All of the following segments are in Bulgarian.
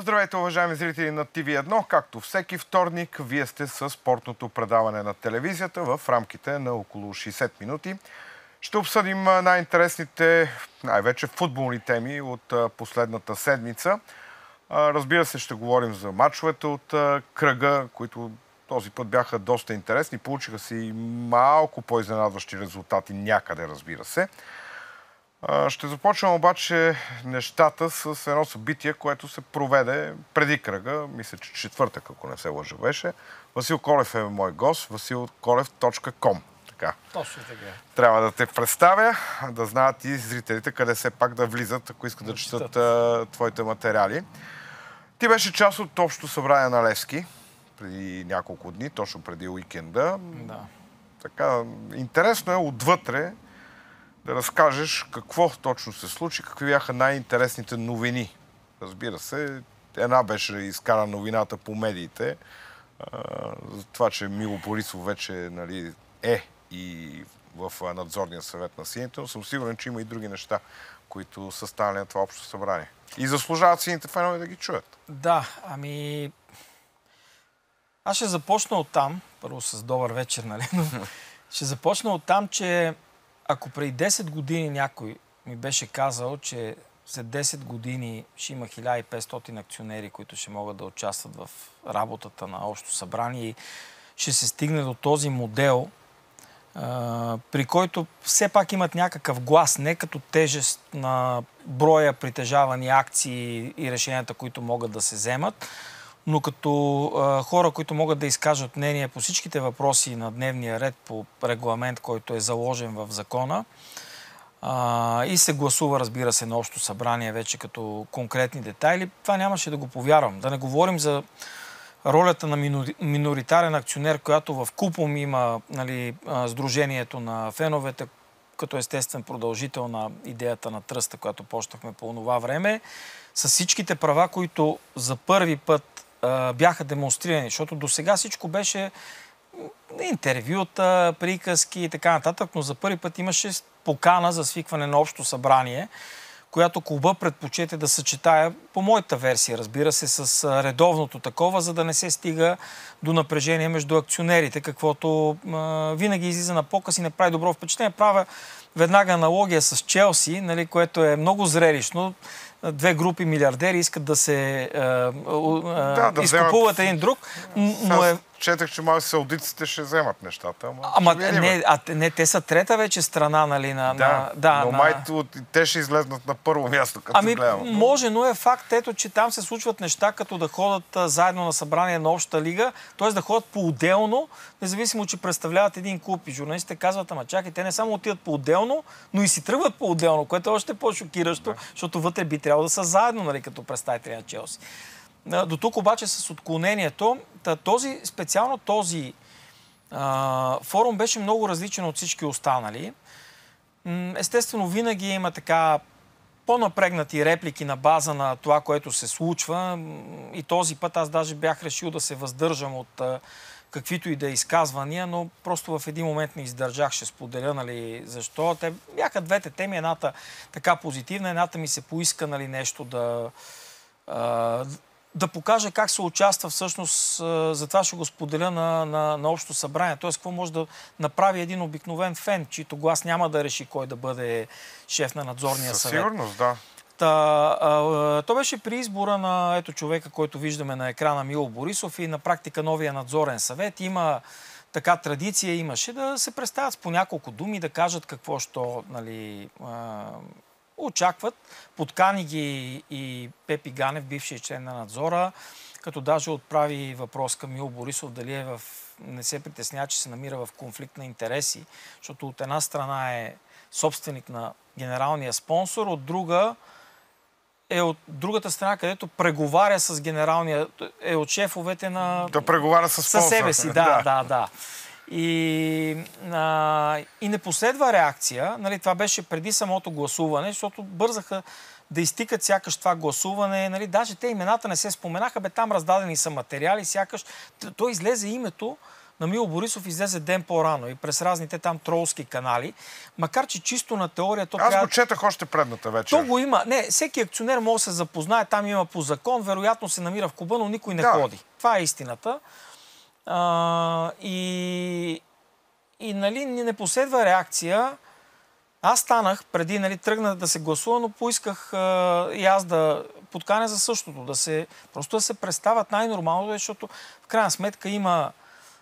Здравейте, уважаеми зрители на TV1. Както всеки вторник, вие сте с спортното предаване на телевизията в рамките на около 60 минути. Ще обсъдим най-интересните, най-вече футболни теми от последната седмица. Разбира се, ще говорим за мачовете от кръга, които този път бяха доста интересни. Получиха се и малко по-изненадващи резултати някъде, разбира се. Ще започвам обаче нещата с едно събитие, което се проведе преди кръга. Мисля, че четвъртък, ако не се лъжа, беше. Васил Колев е мой гост. vasilkolev.com. Така. Точно така. Трябва да те представя, да знаят и зрителите къде все пак да влизат, ако искат да четат твоите материали. Ти беше част от общото събрание на Левски преди няколко дни, точно преди уикенда. Да. Така, интересно е отвътре да разкажеш какво точно се случи, какви бяха най-интересните новини. Разбира се, една беше изкара новината по медиите, за това, че Мило Борисов вече е и в надзорния съвет на сините, но съм сигурен, че има и други неща, които са станали на това общо събрание. И заслужават сините фенове да ги чуят. Да, аз ще започна оттам, първо с добър вечер, нали, но ще започна оттам, че ако преди 10 години някой ми беше казал, че след 10 години ще има 1500 акционери, които ще могат да участват в работата на Общо събрание и ще се стигне до този модел, при който все пак имат някакъв глас, не като тежест на броя притежавани акции и решенията, които могат да се вземат, но като хора, които могат да изкажат мнение по всичките въпроси на дневния ред по регламент, който е заложен в закона и се гласува, разбира се, на Общо събрание вече като конкретни детайли, това нямаше да го повярвам. Да не говорим за ролята на миноритарен акционер, която в КУПОМ има сдружението на феновете, като естествен продължител на идеята на тръста, която почнахме по това време, с всичките права, които за първи път бяха демонстрирани, защото до сега всичко беше интервюта, приказки и така нататък, но за първи път имаше покана за свикване на Общо събрание, която клуба предпочете да съчетая, по моята версия, разбира се, с редовното такова, за да не се стига до напрежение между акционерите, каквото винаги излиза на показ и не прави добро впечатление. Правя веднага аналогия с Челси, което е много зрелищно. Две групи милиардери искат да се изкупуват един друг, но четах, че малко саудитците ще вземат нещата. Не, те са трета вече страна, нали? Но май те ще излезнат на първо място, като гледам. Може, но е факт, ето, че там се случват неща, като да ходят заедно на събрание на общата лига, т.е. да ходят по-отделно, независимо, че представляват един клуб. И журналистите казват, чакай, те не само отиват по-отделно, но и си тръгват по-отделно, което е още по-шокиращо, защото вътре би трябвало да са заедно, нали, като представители на Челси. До тук обаче с отклонението, специално този форум беше много различен от всички останали. Естествено, винаги има така по-напрегнати реплики на база на това, което се случва. И този път аз даже бях решил да се въздържам от каквито и да е изказвания, но просто в един момент не издържах, ще споделя, защо. Те бяха двете теми, едната така позитивна, едната ми се поиска, нещо да покажа как се участва всъщност, затова ще го споделя на Общо събрание. Т.е. какво може да направи един обикновен фен, чийто глас няма да реши кой да бъде шеф на надзорния съвет. Със сигурност, да. То беше при избора на човека, който виждаме на екрана, Мило Борисов, и на практика новия надзорен съвет. Има така традиция, имаше да се представят с по няколко думи, да кажат какво що очакват. Подкани ги и Пепи Ганев, бившият член на надзора, като даже отправи въпрос към Мило Борисов дали не се притеснява, че се намира в конфликт на интереси, защото от една страна е собственик на генералния спонсор, от друга е от другата страна, където преговаря с генералния, е от шефовете на... Да преговаря с спонсор. Със себе си, да. И не последва реакция, това беше преди самото гласуване, защото бързаха да изтикат сякаш това гласуване, даже те имената не се споменаха, там раздадени са материали, сякаш то излезе името на Мило Борисов излезе ден по-рано и през разните там тролски канали. Макар че чисто на теория то Аз го четах още предната вечер. То го има. Не, всеки акционер може да се запознае, там има по закон, вероятно се намира в клуба, но никой не ходи. Това е истината. И нали, не последва реакция. Аз станах, преди нали, тръгна да се гласува, но поисках и аз да подканя за същото. Просто да се представят най-нормално, защото в крайна сметка има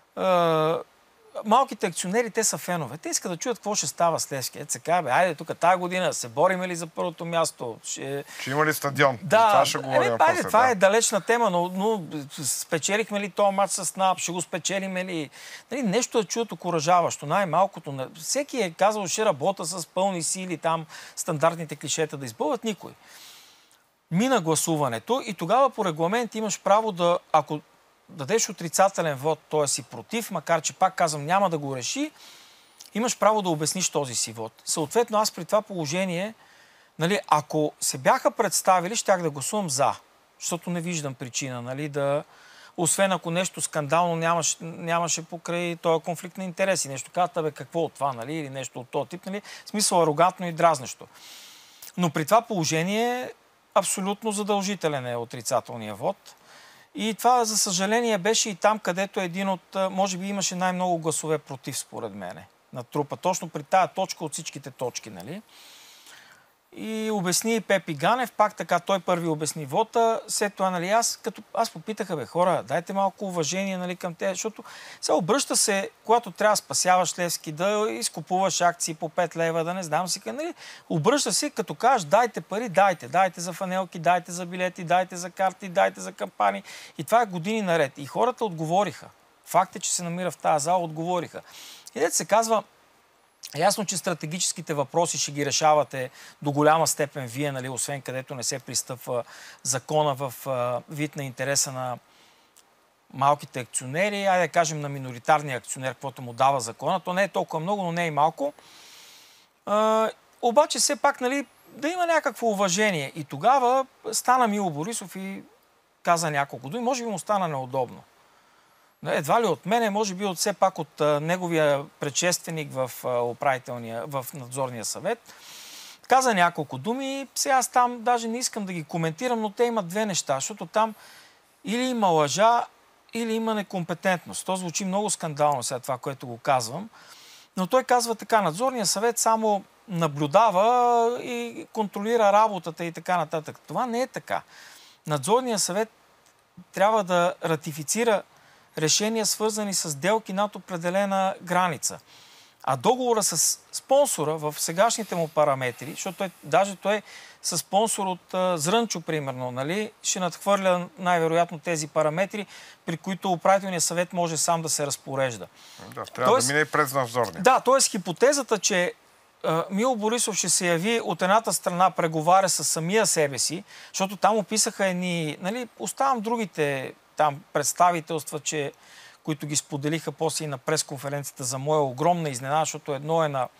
малките акционери, те са фенове. Те искат да чуят какво ще става с Левски. Ето се казва, айде тук тази година се бориме ли за първото място? Ще има ли стадион? Да, това ще говорим после. Това е далечна тема, но спечелихме ли този матч с НАП? Ще го спечелиме ли? Нали, нещо да чуят окуражаващо. Най-малкото. Всеки е казал, ще работя с пълни сили, там стандартните клишета да избълват. Никой. Мина гласуването и тогава по регламент имаш право да, ако дадеш отрицателен вод, т.е. си против, макар че пак казвам, няма да го реши, имаш право да обясниш този си вод. Съответно, аз при това положение, нали, ако се бяха представили, щях да гласувам за, защото не виждам причина, нали, освен ако нещо скандално нямаше покрай този конфликт на интереси. Нещо казват, бе, какво от това, нали, или нещо от този тип, нали, в смисъл арогантно и дразнещо. Но при това положение абсолютно задължителен е отрицателният вод. И това, за съжаление, беше и там, където един от, може би имаше най-много гласове против, според мене, на трупа. Точно при тая точка от всичките точки, нали? И обясни и Пепи Ганев, пак така той първи обясни вота. След това, нали, аз попитаха, бе, хора, дайте малко уважение, нали, към те, защото сега обръща се, когато трябва да спасяваш Левски, да изкупуваш акции по 5 лева, да не знам си, нали, обръща се, като кажеш, дайте пари, дайте за фанелки, дайте за билети, дайте за карти, дайте за кампании. И това е години наред. И хората отговориха. Факт е, че се намира в тази зала, отговориха. И дето се казва, ясно, че стратегическите въпроси ще ги решавате до голяма степен вие, нали, освен където не се пристъпва закона в вид на интереса на малките акционери, айде да кажем на миноритарния акционер, каквото му дава закона. То не е толкова много, но не е и малко. Обаче все пак, нали, да има някакво уважение. И тогава стана Мило Борисов и каза няколко думи. Може би му стана неудобно. Едва ли от мене, може би все пак от неговия предшественик в надзорния съвет. Каза няколко думи. Сега аз там даже не искам да ги коментирам, но те имат две неща, защото там или има лъжа, или има некомпетентност. То звучи много скандално сега това, което го казвам. Но той казва така, надзорния съвет само наблюдава и контролира работата и така нататък. Това не е така. Надзорният съвет трябва да ратифицира решения, свързани с сделки над определена граница. А договора с спонсора в сегашните му параметри, защото той е със спонсор от Зрънчо, примерно, нали, ще надхвърля най-вероятно тези параметри, при които управителният съвет може сам да се разпорежда. Да, трябва да мине и през надзорния. Да, т.е. хипотезата, че Мило Борисов ще се яви от едната страна, преговаря с самия себе си, защото там описаха едни, нали, оставам другите там представителства, които ги споделиха после и на пресконференцията за моя огромна изненада, защото едно е на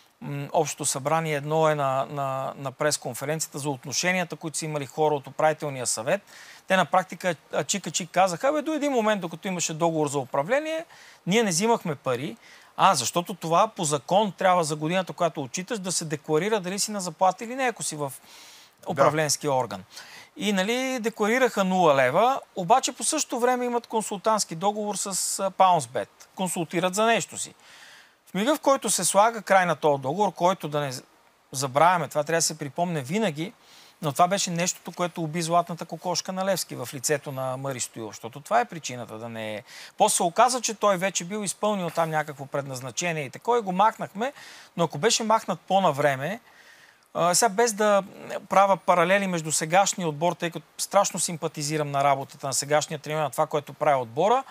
общото събрание, едно е на пресконференцията за отношенията, които са имали хора от управителния съвет. Те на практика чика-чик казаха, до един момент, докато имаше договор за управление, ние не взимахме пари, защото това по закон трябва за годината, която отчиташ, да се декларира дали си на заплата или не, ако си в управленския орган. И, нали, декларираха 0 лева, обаче по същото време имат консултантски договор с PounceBet. Консултират за нещо си. В мига, в който се слага край на този договор, който да не забравяме, това трябва да се припомне винаги, но това беше нещото, което уби златната кокошка на Левски в лицето на Мари Стоилов, защото това е причината да не е. После се оказа, че той вече бил изпълнил там някакво предназначение и такова, и го махнахме, но ако беше махнат по-навреме, сега без да правя паралели между сегашния отбор, тъй като страшно симпатизирам на работата на сегашния треньор, на това, което прави отбора,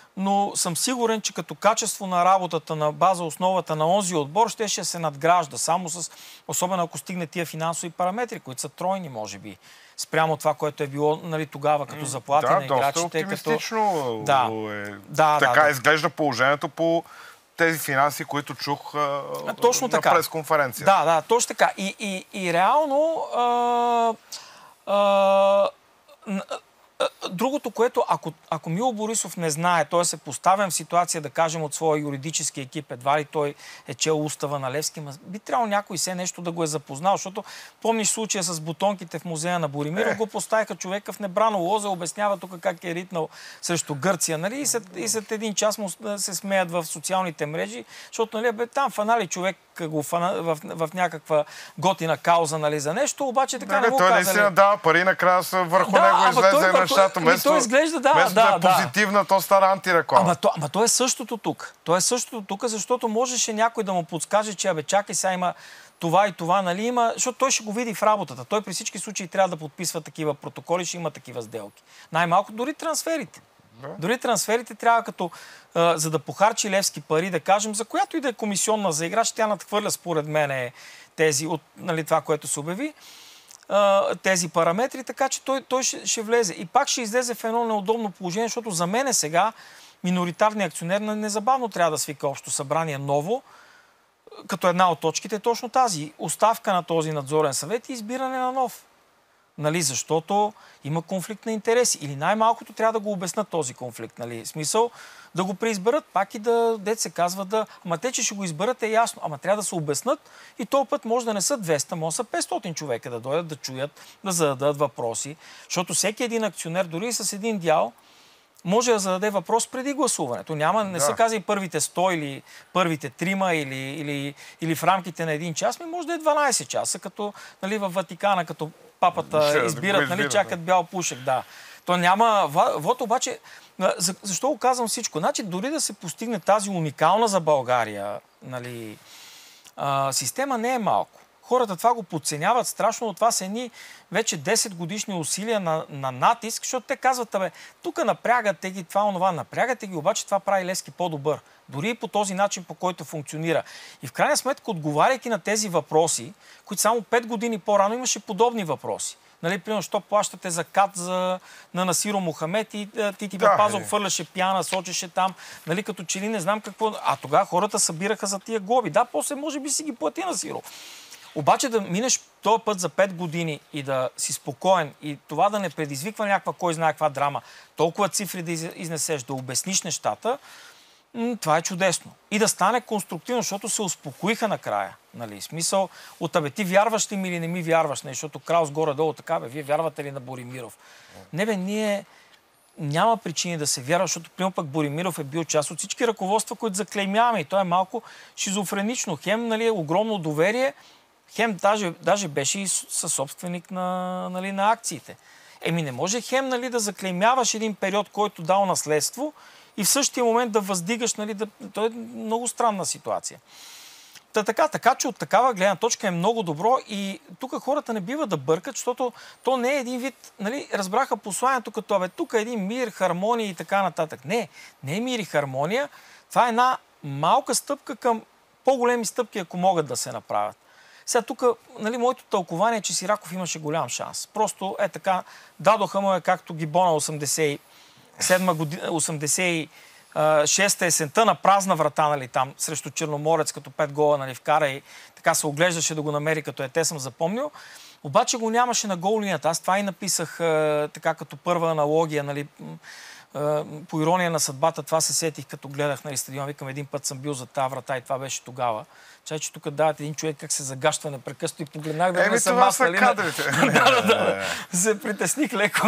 но съм сигурен, че като качество на работата на база основата на онзи отбор ще се надгражда, само особено ако стигне тия финансови параметри, които са тройни, може би, спрямо това, което е било, нали, тогава като заплати на играчите. Да, доста оптимистично. Така изглежда положението по тези финанси, които чух на пресконференция. Да, точно така. И реално другото, което ако Мило Борисов не знае, той се поставен в ситуация, да кажем, от своя юридически екип, едва ли той е чел устава на Левски, би трябвало някой все нещо да го е запознал, защото помниш случая с бутонките в музея на Боримиров, го поставиха човека в небрано лозе, обяснява тук как е ритнал срещу Гърция, нали? И след един час му се смеят в социалните мрежи, защото нали, там фанали човек го в някаква готина кауза, нали, за нещо, обаче така не му той казали. наистина дава пари, накрая върху него излезе нещата. Той изглежда, вместо да е позитивна, то стара антиреклама. Ама то е същото тук. То е същото тук, защото можеше някой да му подскаже, че чакай, сега има това и това, нали има, защото той ще го види в работата. Той при всички случаи трябва да подписва такива протоколи, ще има такива сделки. Най-малко дори трансферите. Дори трансферите трябва като, за да похарчи Левски пари, да кажем, за която и да е комисионна за играч, тя надхвърля според мен тези от нали, това, което се обяви, тези параметри, така че той ще влезе. И пак ще излезе в едно неудобно положение, защото за мен е сега миноритарният акционер незабавно трябва да свика общо събрание ново, като една от точките е точно тази. Оставка на този надзорен съвет и избиране на нов. Нали, защото има конфликт на интереси. Или най-малкото трябва да го обяснат този конфликт. Нали. Смисъл да го преизберат, пак и да, дет се казва да... Ама те, че ще го изберат е ясно. Ама трябва да се обяснат и този път може да не са 200, може да са 500 човека да дойдат, да чуят, да зададат въпроси. Защото всеки един акционер, дори с един дял, може да зададе въпрос преди гласуването. Не са казали първите 100 или първите 3 или в рамките на един час, може да е 12 часа, като нали, в Ватикана, като папата избират, нали, чакат бял пушек. Да. То няма вот, обаче, защо го казвам всичко? Значи, дори да се постигне тази уникална за България нали, система, не е малко. Хората това го подценяват страшно, но това са едни вече 10 годишни усилия на натиск, защото те казват, тук напрягате ги, това, онова, напрягате ги, обаче това прави Левски по-добър. Дори и по този начин, по който функционира. И в крайна сметка, отговаряйки на тези въпроси, които само 5 години по-рано имаше подобни въпроси. Нали, примерно, що плащате закат на Насиро Мохамед и Тити Папазов хвърляше пяна, сочеше там, нали, като че ли не знам какво. А тогава хората събираха за тия глоби. Да, после може би си ги плати Насиро. Обаче да минеш този път за 5 години и да си спокоен и това да не предизвиква някаква кой знае каква драма, толкова цифри да изнесеш, да обясниш нещата, това е чудесно. И да стане конструктивно, защото се успокоиха накрая. Нали? Смисъл от ти вярваш ли ми или не ми вярваш? Нали? Защото Краус горе-долу така, вие вярвате ли на Боримиров? Ние няма причини да се вярва, защото примерно пък Боримиров е бил част от всички ръководства, които заклеймяваме. И то е малко шизофренично. Хем нали, огромно доверие, хем даже беше и съсобственик на акциите. Не може хем нали, да заклеймяваш един период, който дал наследство и в същия момент да въздигаш, нали, то е много странна ситуация. Така че от такава гледна точка е много добро и тук хората не бива да бъркат, защото то не е един вид, нали, разбраха посланието като тук е един мир, хармония и така нататък. Не е мир и хармония, това е една малка стъпка към по-големи стъпки, ако могат да се направят. Сега тук, нали, моето тълкование е, че Сираков имаше голям шанс. Просто така, дадоха му както Гибона 87 година, 86-та есента на празна врата, нали, там, срещу Черноморец, като 5 гола, нали, вкара и така се оглеждаше да го намери, като те съм запомнил. Обаче го нямаше на гол линията. Аз това и написах така като първа аналогия, нали, по ирония на съдбата, това се сетих, като гледах нали, стадион. Викам, един път съм бил за тази врата и това беше тогава. Че тук дават един човек как се загаща непрекъснато и погледнах да не съм аз. Това са кадрите. Се притесних леко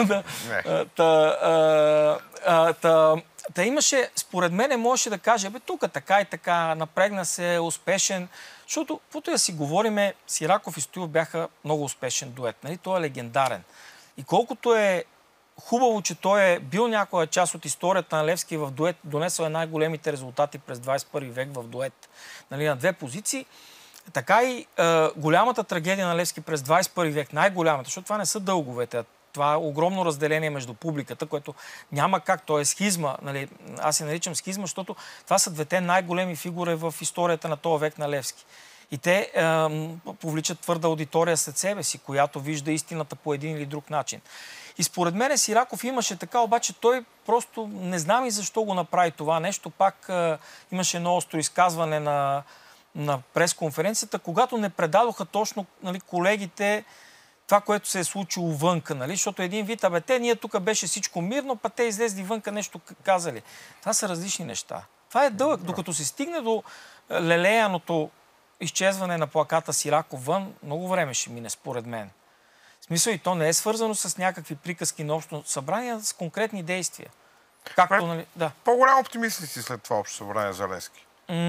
имаше, според мен, можеше да каже, тук така и така, напрегна се, успешен. Защото, каквото да си говориме, Сираков и Стоилов бяха много успешен дует. Нали? Той е легендарен. И колкото е хубаво, че той е бил някоя част от историята на Левски в дует, донесъл най-големите резултати през 21 век в дует, нали, на две позиции. Така и голямата трагедия на Левски през 21 век, най-голямата, защото това не са дълговете, това е огромно разделение между публиката, което няма как, то е схизма, нали, аз се наричам схизма, защото това са двете най-големи фигури в историята на този век на Левски. И те повличат твърда аудитория след себе си, която вижда истината по един или друг начин. И според мен Сираков имаше така, обаче той просто не знам и защо го направи това нещо. Пак имаше едно остро изказване на пресконференцията, когато не предадоха точно нали, колегите това, което се е случило вънка, нали? Защото един вид, ние тук беше всичко мирно, те излезли вънка нещо казали. Това са различни неща. Това е дълъг. Докато се стигне до лелеяното изчезване на плаката Сираков вън, много време ще мине, според мен. В смисъл, и то не е свързано с някакви приказки на общо събрание, а с конкретни действия. Както, нали? Да. По-голям оптимист ли си след това общо събрание за Левски?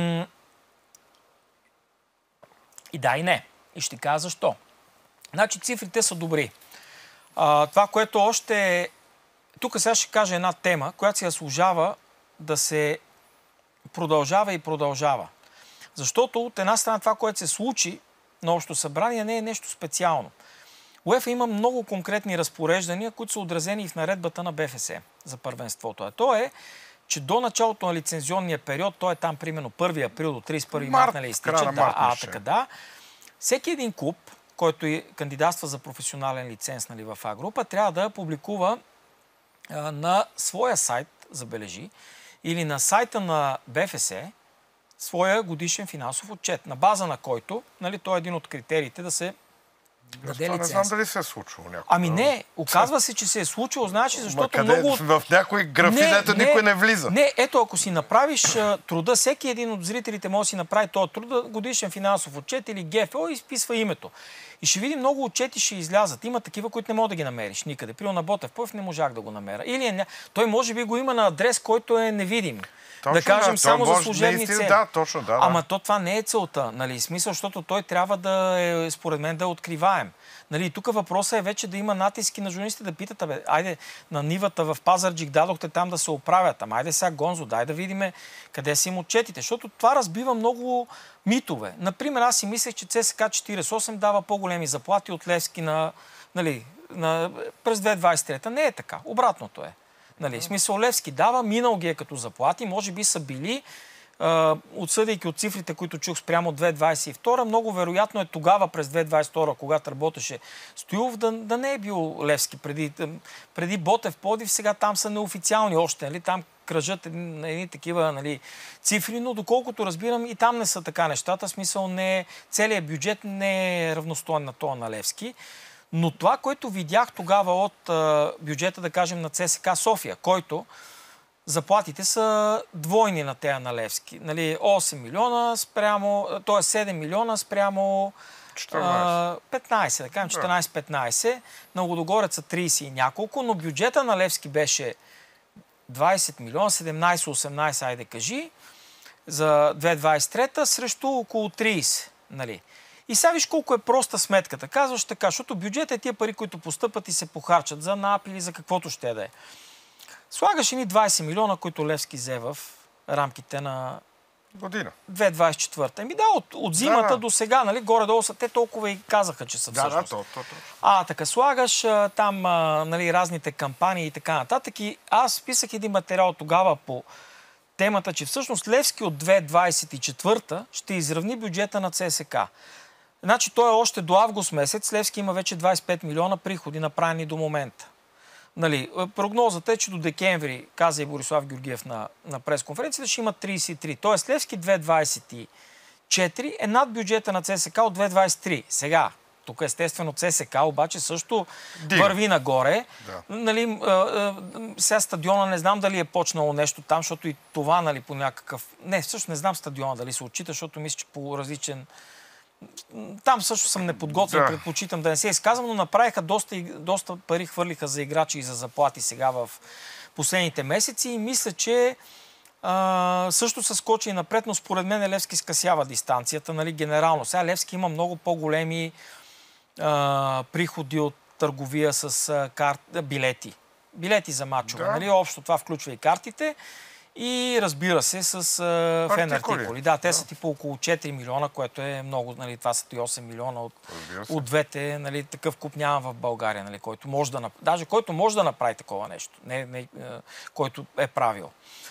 И да, и не. И ще кажа защо. Значи цифрите са добри. Това, което още... Тук сега ще кажа една тема, която се заслужава да се продължава и продължава. Защото от една страна това, което се случи на общо събрание, не е нещо специално. УЕФА има много конкретни разпореждания, които са отразени и в наредбата на БФС за първенството. А то е, че до началото на лицензионния период, то е там примерно 1 април до 31 март, нали, изтича. Да. Всеки един клуб, който кандидатства за професионален лиценз, нали, в А група, трябва да публикува на своя сайт, забележи, или на сайта на БФС своя годишен финансов отчет, на база на който, нали, той е един от критериите да се даде лиценз. Не знам дали се е случило някога. Ами не, оказва се, че се е случило, значи, защото много... В някои графи, дето никой не влиза. Не, ето, ако си направиш труда, всеки един от зрителите може да си направи този труда, годишен финансов отчет или ГФО и изписва името. И ще види много отчети ще излязат. Има такива, които не мога да ги намериш никъде. Примерно на Ботев Пъв не можах да го намеря. Или той може би го има на адрес, който е невидим. Точно, да кажем, само за служебни цели. Да, точно, да. Ама това не е целта, нали? Смисъл, защото той трябва да е, според мен, да е откриваем. Нали, тук въпросът е вече да има натиски на журналистите да питат, айде на нивата в Пазарджик дадохте там да се оправят, айде сега Гонзо, дай да видим къде са им отчетите, защото това разбива много митове. Например, аз си мислех, че ЦСКА 48 дава по-големи заплати от Левски през 2023. Не е така, обратното е. Нали, смисъл Левски дава, минал ги е като заплати, може би са били, отсъдейки от цифрите, които чух спрямо 2022, много вероятно е тогава през 2022, когато работеше Стоилов, да не е бил Левски преди Ботев Пловдив, сега там са неофициални още, нали, там кръжат едни такива, нали, цифри, но доколкото разбирам и там не са така нещата, смисъл целият бюджет не е равностоен на това на Левски. Но това, което видях тогава от бюджета, да кажем, на ЦСКА София, който заплатите са двойни на тея на Левски. Нали, 8 милиона спрямо, т.е. 7 милиона спрямо 15, да кажем 14-15. На Лудогорец са 30 и няколко, но бюджета на Левски беше 20 милиона, 17-18, айде кажи, за 2023 срещу около 30, нали. И сега виж колко е проста сметката. Казваш така, защото бюджет е тия пари, които постъпат и се похарчат за НАП или за каквото ще да е. Слагаш ни 20 милиона, които Левски взе в рамките на година. 2024. Еми да, от зимата до сега, нали, горе-долу са, те толкова и казаха, че са всъщност. Така слагаш там нали, разните кампании и така нататък. И аз писах един материал тогава по темата, че всъщност Левски от 2024 ще изравни бюджета на ЦСКА. Значи той е още до август месец. Левски има вече 25 милиона приходи, направени до момента. Нали, прогнозата е, че до декември, каза и Борислав Георгиев на пресконференцията, ще има 33. Тоест Левски 2024 е над бюджета на ЦСКА от 2023. Сега, тук естествено ЦСКА обаче също върви нагоре. Да. Нали, сега стадиона не знам дали е почнало нещо там, защото и това, нали, по някакъв... Не, всъщност не знам стадиона дали се отчита, защото мисля, че по различен... Там също съм неподготвен, предпочитам да не се изказвам, но направиха доста пари, хвърлиха за играчи и за заплати сега в последните месеци и мисля, че също се скочи и напред, но според мен Левски скъсява дистанцията, нали, генерално. Сега Левски има много по-големи приходи от търговия с билети. Билети за мачове, нали? Общо това включва и картите. И разбира се, с фен артикули. Да, те са типа около 4 милиона, което е много, нали, това са 8 милиона от двете, нали, такъв куп няма в България, нали, който може даже който може да направи такова нещо, който е правил.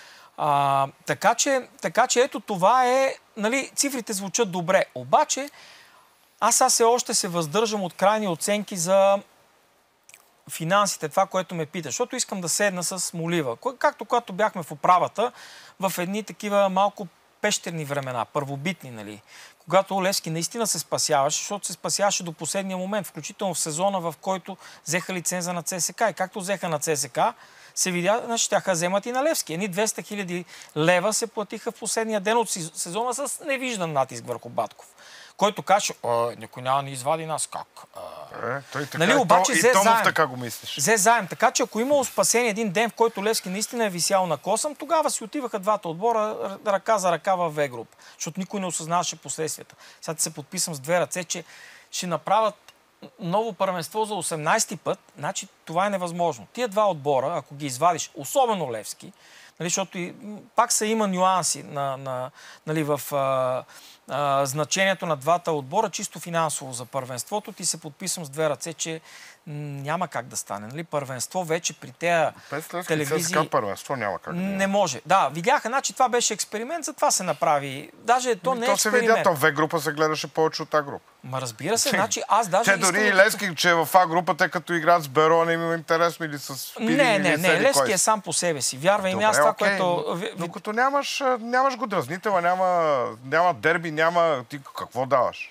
Така че ето това е, нали, цифрите звучат добре, обаче аз все още се въздържам от крайни оценки за финансите, това, което ме пита, защото искам да седна с молива. Както когато бяхме в управата, в едни такива малко пещерни времена, първобитни, нали, когато Левски наистина се спасяваше, защото се спасяваше до последния момент, включително в сезона, в който взеха лиценза на ЦСКА. И както взеха на ЦСКА, се видя, значи тяха вземат и на Левски. Едни 200 хиляди лева се платиха в последния ден от сезона с невиждан натиск върху Батков, който каже, никой няма да ни извади нас. Как? Той така, нали, обаче и Томов така го мислиш. Взе заем. Така че ако имало спасение един ден, в който Левски наистина е висял на косъм, тогава си отиваха двата отбора ръка за ръка в В-груп, защото никой не осъзнаваше последствията. Сега се подписвам с две ръце, че ще направят ново първенство за 18-ти път, значи това е невъзможно. Тия два отбора, ако ги извадиш, особено Левски, нали, защото пак има нюанси нали, в значението на двата отбора, чисто финансово за първенството, ти се подписвам с две ръце, че няма как да стане. Нали? Първенство вече при тези телевизии... първенство няма как да не може. Да, видяха, значи това беше експеримент, затова се направи. Даже то не е експеримент. То се видя, то в В-група се гледаше повече от А-група. Ма разбира се, значи аз даже... Те дори и Левски, че в А-групата, като играят с Беро, не им е интересно или с Пилин, Не, Левски е сам по себе си. Вярвай ми, аз това, което... Докато нямаш го дразнител, няма дерби, няма... Ти какво даваш?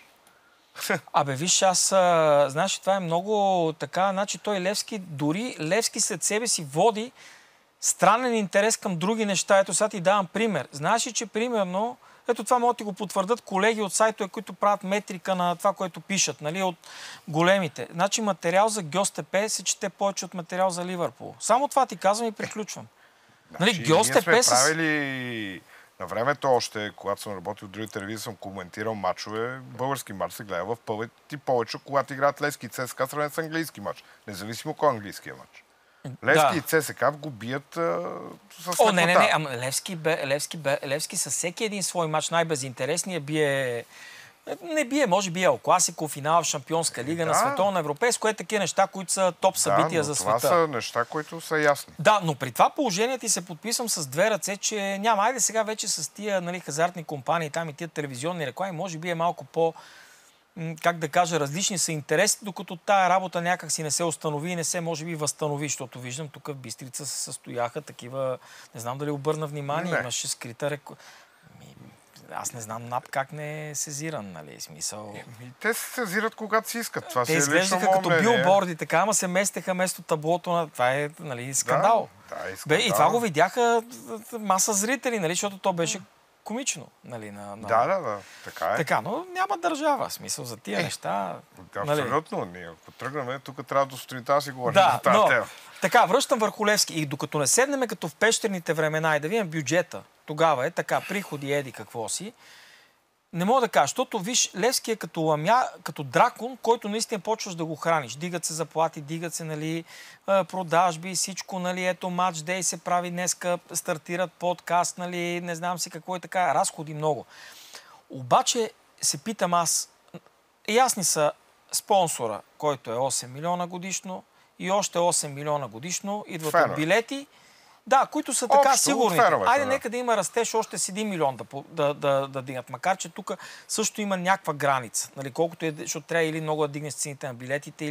Абе, виж, аз, знаеш, това е много така, значи той Левски, дори Левски след себе си води странен интерес към други неща. Ето сега ти давам пример. Знаеш ли, че примерно, ето това могат да ти го потвърдят колеги от сайтове, които правят метрика на това, което пишат, нали, от големите. Значи материал за Гьостепе се чете повече от материал за Ливърпул. Само това ти казвам и приключвам. Нали, Гьостепе ние сме правили... На времето още, когато съм работил в други телевизии, съм коментирал матчове. Български матч се гледа в пъти повече, когато играят Левски и ЦСКА, сравнен с английски матч. Независимо кой е английския матч. Левски и ЦСКА го бият с лекота. Не. Ама Левски със всеки един свой матч най-безинтересният бие... Не бие, може би Ел Класико, финал в Шампионска лига на световно европейско, такива неща, които са топ събития за света. Това са неща, които са ясни. Да, но при това положение ти се подписвам с две ръце, че няма. Айде сега вече с тия, нали, хазартни компании, там и тия телевизионни реклами, може би е малко по, как да кажа, различни са интереси, докато тая работа някак си не се установи и не се, може би, възстанови, защото виждам тук в Бистрица се състояха такива, не знам дали обърна внимание, имаше скрита реклама. Аз не знам НАП как не е сезиран, нали, смисъл. Те се сезират, когато си искат. Това те изглеждаха като билборди, така, ама се местеха вместо таблото на... Това е, нали, скандал. Да, е скандал. И това го видяха маса зрители, нали, защото то беше комично, нали, Да, така е. Така, но няма държава, смисъл за тия неща. Абсолютно. Нали... Ние, ако тръгнем, тук трябва до сутринта да си говорим за тази тема. Така, връщам върху Левски. И докато не седнем като в пещерните времена и да видим бюджета, тогава е така, приходи, еди, какво си, не мога да кажа, защото виж, Левски е като ламя, като дракон, който наистина почваш да го храниш. Дигат се заплати, дигат се, нали, продажби, всичко, нали, ето матч дей се прави днеска, стартират подкаст, нали, не знам си какво е така, разходи много. Обаче се питам аз, ясни са спонсора, който е 8 милиона годишно и още 8 милиона годишно, идват от билети. Да, които са така сигурни. Айде, нека да има растеж още с 1 милион да дигнат. Макар, че тук също има някаква граница. Нали, колкото е, защото трябва или много да дигнеш цените на билетите,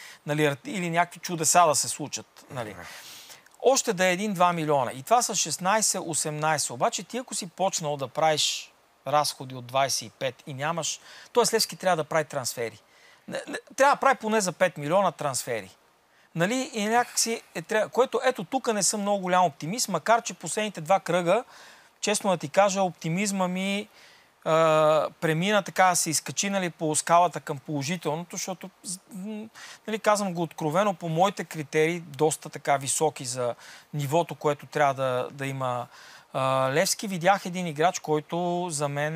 или някакви чудеса да се случат. Нали. Още да е 1-2 милиона. И това са 16-18. Обаче ти, ако си почнал да правиш разходи от 25 и нямаш... Тоест Левски трябва да прави трансфери. Трябва да прави поне за 5 милиона трансфери. Нали, и някакси което ето тук не съм много голям оптимист, макар че последните два кръга, честно да ти кажа, оптимизма ми премина така, се изкачи, нали, по скалата към положителното, защото, нали, казвам го откровено, по моите критерии, доста така високи за нивото, което трябва да има Левски. Видях един играч, който за мен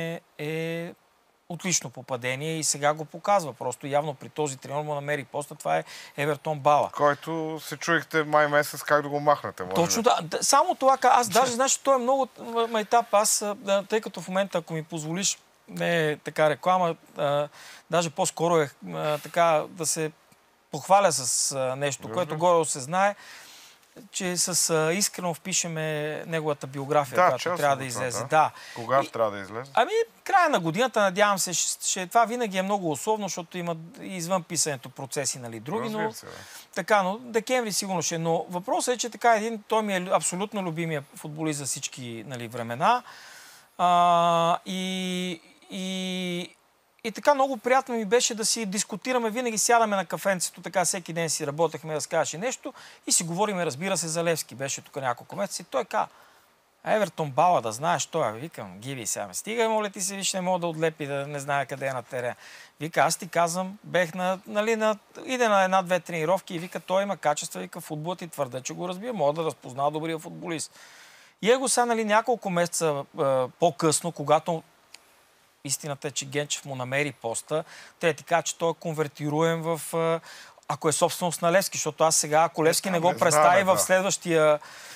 е отлично попадение и сега го показва. Просто явно при този треньор му намери поста. Това е Евертон Бала. Който се чуехте май месец как да го махнете. Точно да. Само това, аз даже, знаеш, той е много майтап. Аз, тъй като в момента, ако ми позволиш, не е така реклама, даже по-скоро е така да се похваля с нещо, което горе се знае, че с Искрено впишеме неговата биография, която трябва да излезе. Да. Кога трябва да излезе? Ами, края на годината, надявам се, това винаги е много условно, защото има извън писането процеси, нали, други, но така, но декември сигурно ще. Но въпросът е, че така той ми е абсолютно любимия футболист за всички, нали, времена. И И така много приятно ми беше да си дискутираме. Винаги сядаме на кафенцето, така всеки ден си работехме, разказваше нещо и си говориме, разбира се, за Левски. Беше тук няколко месеца и той каза: Евертон Бала, да знаеш той. Викам, Гиви сега ме стига, моля ти се, виж, не мога да отлепи, да не знае къде е на терен. Вика, аз ти казвам, бех иде на една-две тренировки и вика, той има качества, вика, футболът ти твърде, че го разбира, мога да разпознава добрия футболист. И го сега, няколко месеца по-късно, когато истината е, че Генчев му намери поста, те ти кажа, че той е конвертируем в... ако е собственост на Левски, защото аз сега, ако Левски не го представи в следващия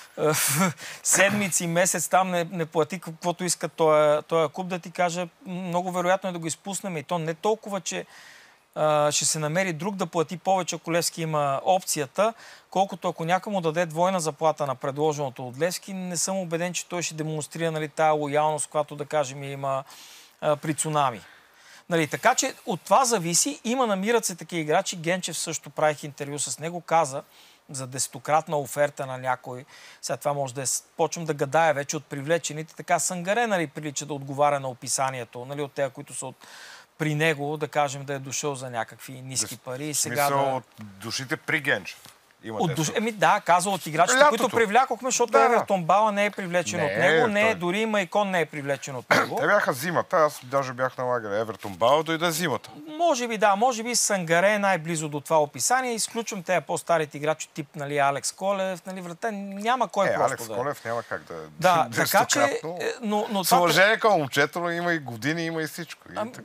седмици, месец, там не плати каквото иска този клуб, да ти кажа, много вероятно е да го изпуснем. И то не толкова, че ще се намери друг да плати повече, ако Левски има опцията, колкото ако някой му даде двойна заплата на предложеното от Левски, не съм убеден, че той ще демонстрира тая лоялност, която, да кажем, има при Цунами. Така че от това зависи. Намират се такива играчи. Генчев също, правих интервю с него, каза за 10-кратна оферта на някой. Сега това може да почвам да гадая вече от привлечените. Така Сангаре, прилича да отговаря на описанието, от тези, които са при него, да кажем, да е дошъл за някакви ниски пари. Смисъл от душите при Генчев. Да, казва от играчите, които привлякохме, защото Евертон Бала не е привлечен от него, дори и Майкон не е привлечен от него. Те бяха зимата, аз даже бях на лагеря. Евертон Бала дойде зимата. Може би Сангаре е най-близо до това описание. Изключвам тези по-старите играчи, тип Алекс Колев, врата. Няма кой просто Алекс Колев няма как да... Да, така че... С уважение към момчето, но има и години, има и всичко.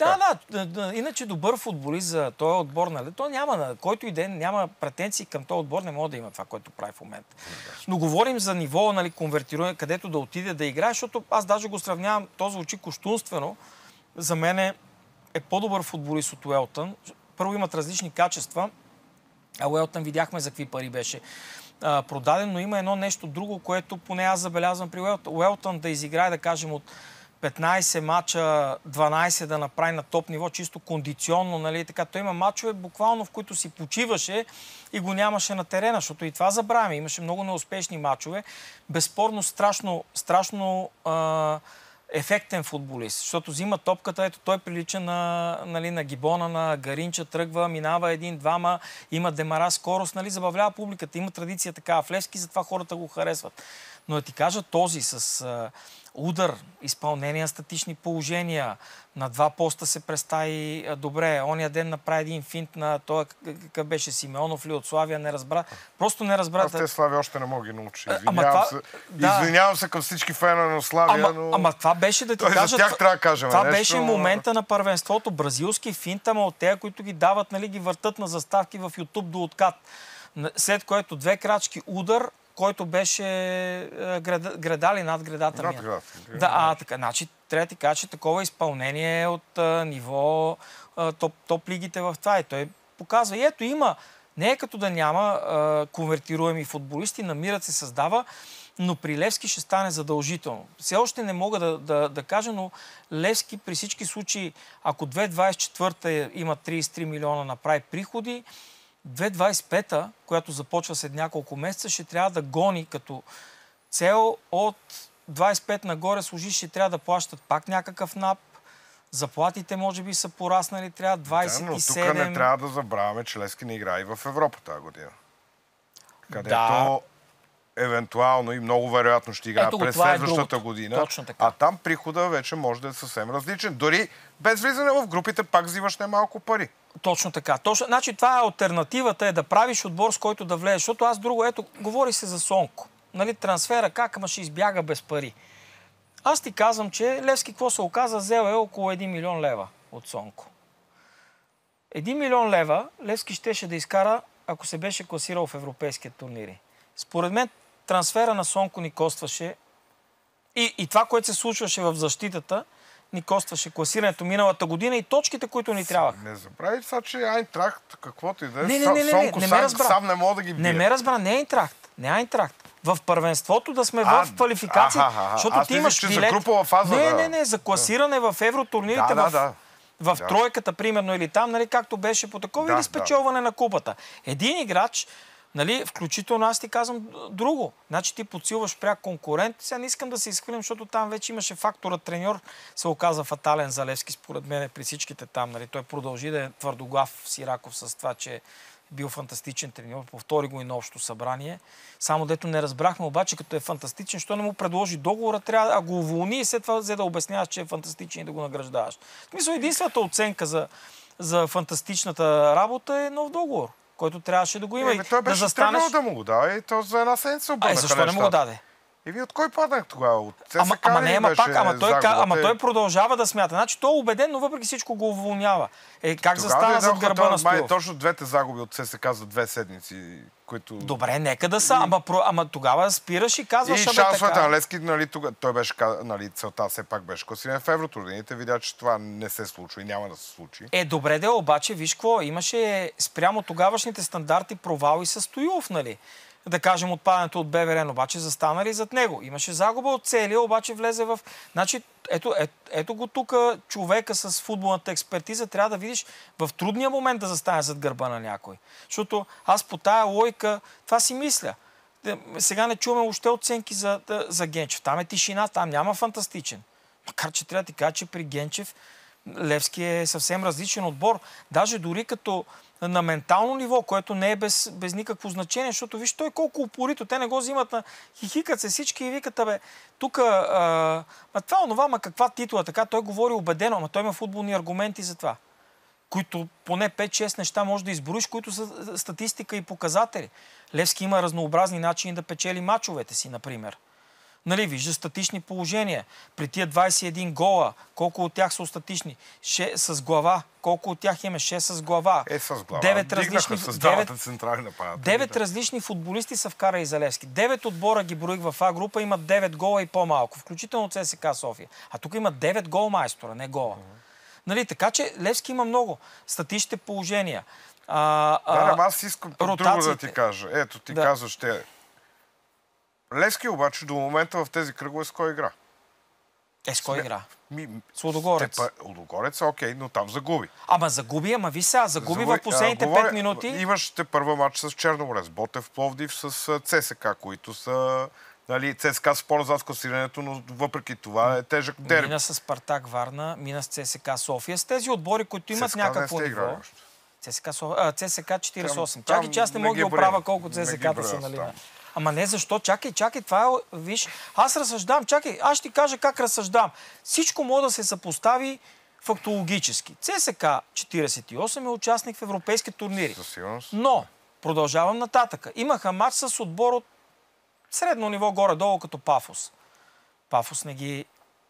Иначе добър футболист за този отбор, той няма, който и ден няма претенции към този отбор, не може да има това, което прави в момента. Но говорим за ниво, конвертиране, където да отиде да играе, защото аз даже го сравнявам, то звучи кощунствено. За мен е по-добър футболист от Уелтън. Първо имат различни качества, а Уелтън видяхме за какви пари беше продаден, но има едно нещо друго, което поне аз забелязвам при Уелтън. Уелтън да изиграе, да кажем, от 15 мача, 12 да направи на топ ниво, чисто кондиционно, така. Той има мачове, буквално, в които си почиваше и го нямаше на терена, защото и това забравяме. Имаше много неуспешни мачове. Безспорно, страшно ефектен футболист, защото взима топката, ето той прилича на Гибона, на Гаринча, тръгва, минава един-двама, има демара, скорост, забавлява публиката, има традиция такава в Левски, затова хората го харесват. Но да ти кажа този с удар, изпълнение на статични положения, на два поста се представи добре. Ония ден направи един финт на той, какъв беше Симеонов ли от Славия, не разбра. Просто не разбра. Аз те Славия още не мога ги научи. Извинявам се към всички фенове на Славия, но... Ама това беше да ти кажа... За тях трябва да кажем това нещо, беше момента на първенството. Бразилски финт, ама от тези, които ги дават, ги въртат на заставки в YouTube до откат. След което 2 крачки удар, който беше града ли над гредата ми. Така. Значи, трябва да ти кажа, че такова изпълнение е от ниво топ лигите в това. И той показва. И ето има, не е като да няма конвертируеми футболисти, намират се, създава, но при Левски ще стане задължително. Все още не мога да кажа, но Левски при всички случаи, ако 2024 има 33 милиона направи приходи, 2025-та, която започва след няколко месеца, ще трябва да гони като цел от 25 нагоре служи, ще трябва да плащат пак някакъв НАП. Заплатите може би са пораснали, трябва 27... Да, но тук не трябва да забравяме, че Левски не играе и в Европа тази година. Където евентуално и много вероятно ще играе през следващата година. А там прихода вече може да е съвсем различен. Дори без влизане в групите пак взимаш немалко пари. Точно така. Значи това е алтернативата, е да правиш отбор, с който да влезеш. Защото аз друго, говори се за Сонко. Трансфера как, ама ще избяга без пари. Аз ти казвам, че Левски какво се оказа, взел е около 1 милион лева от Сонко. 1 милион лева Левски щеше да изкара, ако се беше класирал в европейските турнири. Според мен трансфера на Сонко ни костваше и това, което се случваше в защитата, ни костваше класирането миналата година и точките, които ни трябваха. Не забрави това, че Айнтрахт, каквото и да е, Сонко сам не мога да ги бие. Не ме разбра, не е Айнтрахт. В първенството да сме в квалификации, защото ти имаш билет... за групова фаза. Не, за класиране в евротурнирите, в тройката, примерно, или там, както беше по такова, или спечелване на купата. Един играч Нали, включително аз ти казвам друго. Значи ти подсилваш пряк конкурент. Сега не искам да се изхвърлям, защото там вече имаше фактора треньор, се оказа фатален за Левски, според мен при всичките там. Нали. Той продължи да е твърдоглав Сираков с това, че е бил фантастичен треньор. Повтори го и на общото събрание. Само дето не разбрахме обаче, като е фантастичен, що не му предложи договора, трябва да го уволни и след това взе да обясняваш, че е фантастичен и да го награждаваш. В смисъл, единствената оценка за фантастичната работа е нов договор, който трябваше да го има. Той беше тръгнал да му го даде и то за една седмица обърнаха защо не му го даде? И ви от кой паднах тогава? От ЦСКА той продължава да смята. Значи той е убеден, но въпреки всичко го уволнява. Как застана зад гърба на Стоилов? Точно двете загуби от ЦСКА за 2 седмици, които... Добре, нека да са, ама тогава спираш и казваш, и шансовете на Левски, нали, той беше, нали, целта все пак беше класиран в Евротурнините, видя, че това не се случва и няма да се случи. Добре, обаче, виж какво, имаше спрямо тогавашните стандарти провал и със Стоилов, нали? Да кажем, отпадането от БВР, обаче застанали зад него. Имаше загуба от целия, обаче влезе в... Значи, ето го тук човека с футболната експертиза, трябва да видиш в трудния момент да застане зад гърба на някой. Защото аз по тая логика това си мисля. Сега не чуваме още оценки за Генчев. Там е тишина, там няма фантастичен. Макар че трябва да ти кажа, че при Генчев Левски е съвсем различен отбор. Даже дори като на ментално ниво, което не е без никакво значение, защото виж той колко упорито. Те не го взимат на хихикат се всички и викат, тук, това онова, каква титла, така той говори убедено, ама той има футболни аргументи за това, които поне 5-6 неща можеш да изброиш, които са статистика и показатели. Левски има разнообразни начини да печели мачовете си, например. Нали, вижда статични положения. При тия 21 гола, колко от тях са статични? С глава. Колко от тях имаме? 6 с глава. С глава. 9 различни футболисти са вкарали за Левски. 9 отбора ги броих в А група, имат 9 гола и по-малко. Включително ЦСКА София. А тук има 9 гол майстора, не гола. Нали, така че Левски има много статичните положения. Аз искам друго да ти кажа. Ето, ти казваш, Левски обаче до момента в тези кръгове с кой игра? С кой игра? С Лудогорец. Лудогорец, окей, но там загуби. Загуби в последните 5 минути. Имаш първа матч с Черноморец, Ботев, Пловдив с ЦСКА, които са... Нали, ЦСКА с по-назад в класирането, но въпреки това е тежък дерби. Мина с Спартак Варна, мина с ЦСКА София. С тези отбори, които имат някакво ниво. ЦСКА 48. Чакай, че аз не мога да оправя колко ЦСКА-та са, нали? Ама не, защо? Чакай, това е... Виж, аз разсъждавам, аз ще ти кажа как разсъждавам. Всичко може да се съпостави фактологически. ЦСКА 48 е участник в европейски турнири. Но, продължавам нататъка. Имаха матч с отбор от средно ниво горе-долу като Пафос. Пафос не ги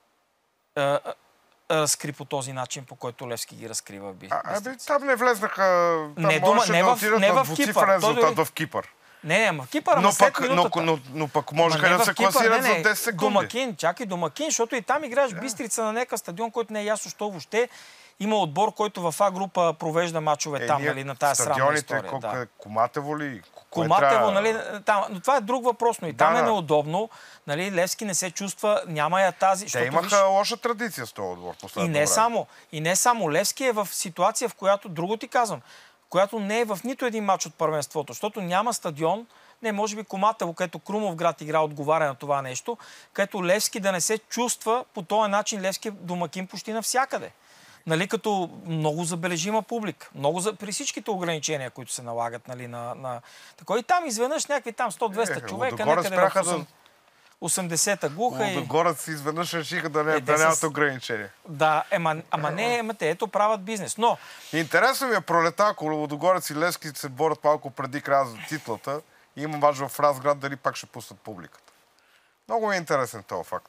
разкри по този начин, по който Левски ги разкрива. Там не влезнаха... Не в Кипър. В Кипър. В Кипър, ама след минутата. Но пък можеха да се класират за 10 секунди. Домакин, защото и там играеш Бистрица на някакъв стадион, който не е ясно, що въобще има отбор, който в А група провежда мачове там, нали, на тази срамна история. Коматево ли? Коматево, нали, там. Но това е друг въпрос, но и там е неудобно. Нали, Левски не се чувства, няма я тази... Те имаха лоша традиция с този отбор. И не само. Левски е в ситуация, в която, друго ти казвам, която не е в нито един матч от първенството, защото няма стадион, може би Коматево, където Крумовград игра, отговаря на това нещо, където Левски да не се чувства по този начин Левски е домакин почти навсякъде. Нали, като много забележима публика. При всичките ограничения, които се налагат, нали, на такова. И там изведнъж някакви там 100-200 човека, някъде в 80-та глуха. Лудогорец изведнъж решиха да нямат ограничения. Да, ето правят бизнес. Но... Интересно ми е пролета, ако Лудогорец и Левски се борят малко преди края за титлата и има мач в Разград, дали пак ще пуснат публиката. Много ми е интересен този факт.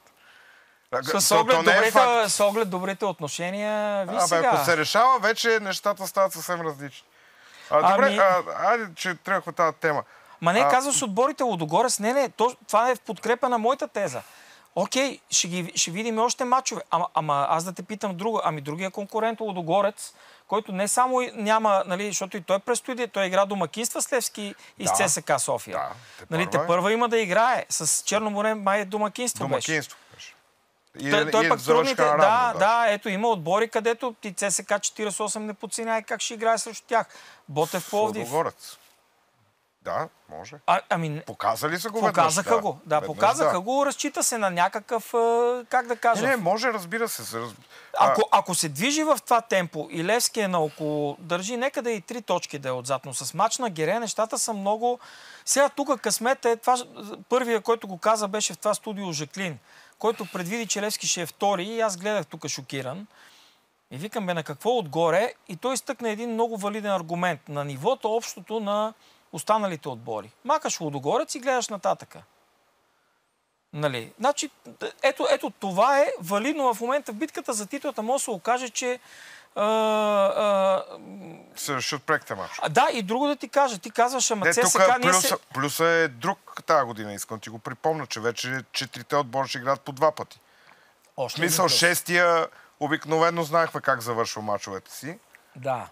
С оглед добрите отношения, сега. Ако се решава, вече нещата стават съвсем различни. Добре, айде, че тръгнахме тази тема. Казваш отборите Лудогорец. Това е в подкрепа на моята теза. Окей, ще видим още мачове. Ама аз да те питам друго. Другия конкурент Лудогорец, който не само няма, нали, защото и той предстои, той игра домакинства с Левски и с ЦСКА София. Нали, те първа има да играе. С Черноморе май домакинство беше. Той пък трудните... ето има отбори, където ти ЦСКА 48 не подценява как ще играе срещу тях. Ботев Пловдив. Да, може. Показали са го показаха веднъж, го. Да, показаха го. Разчита се на някакъв, как да кажа... Не, може, разбира се. Ако се движи в това темпо и Левски е на около... Държи, нека да и 3 точки да е отзад, но с мач на Гере нещата са много... Сега тук късмет е... Това, първия, който го каза, беше в това студио Жаклин, който предвиди, че Левски ще е втори и аз гледах тук шокиран. И викам, на какво отгоре? И той изтъкна един много валиден аргумент. На нивото общото на останалите отбори. Макаш Лудогорец и гледаш нататъка. Нали? Значи, ето това е валидно в момента в битката за титлата. Може да се окаже, че... Ще отпректе мач. Да, и друго да ти кажа. Ти казваш, ама ЦСКА... Плюсът е друг тази година. Искам ти го припомня, че вече 4-те отбори ще играят по 2 пъти. В смисъл, 6-тия обикновено знаехме как завършва мачовете си. Да.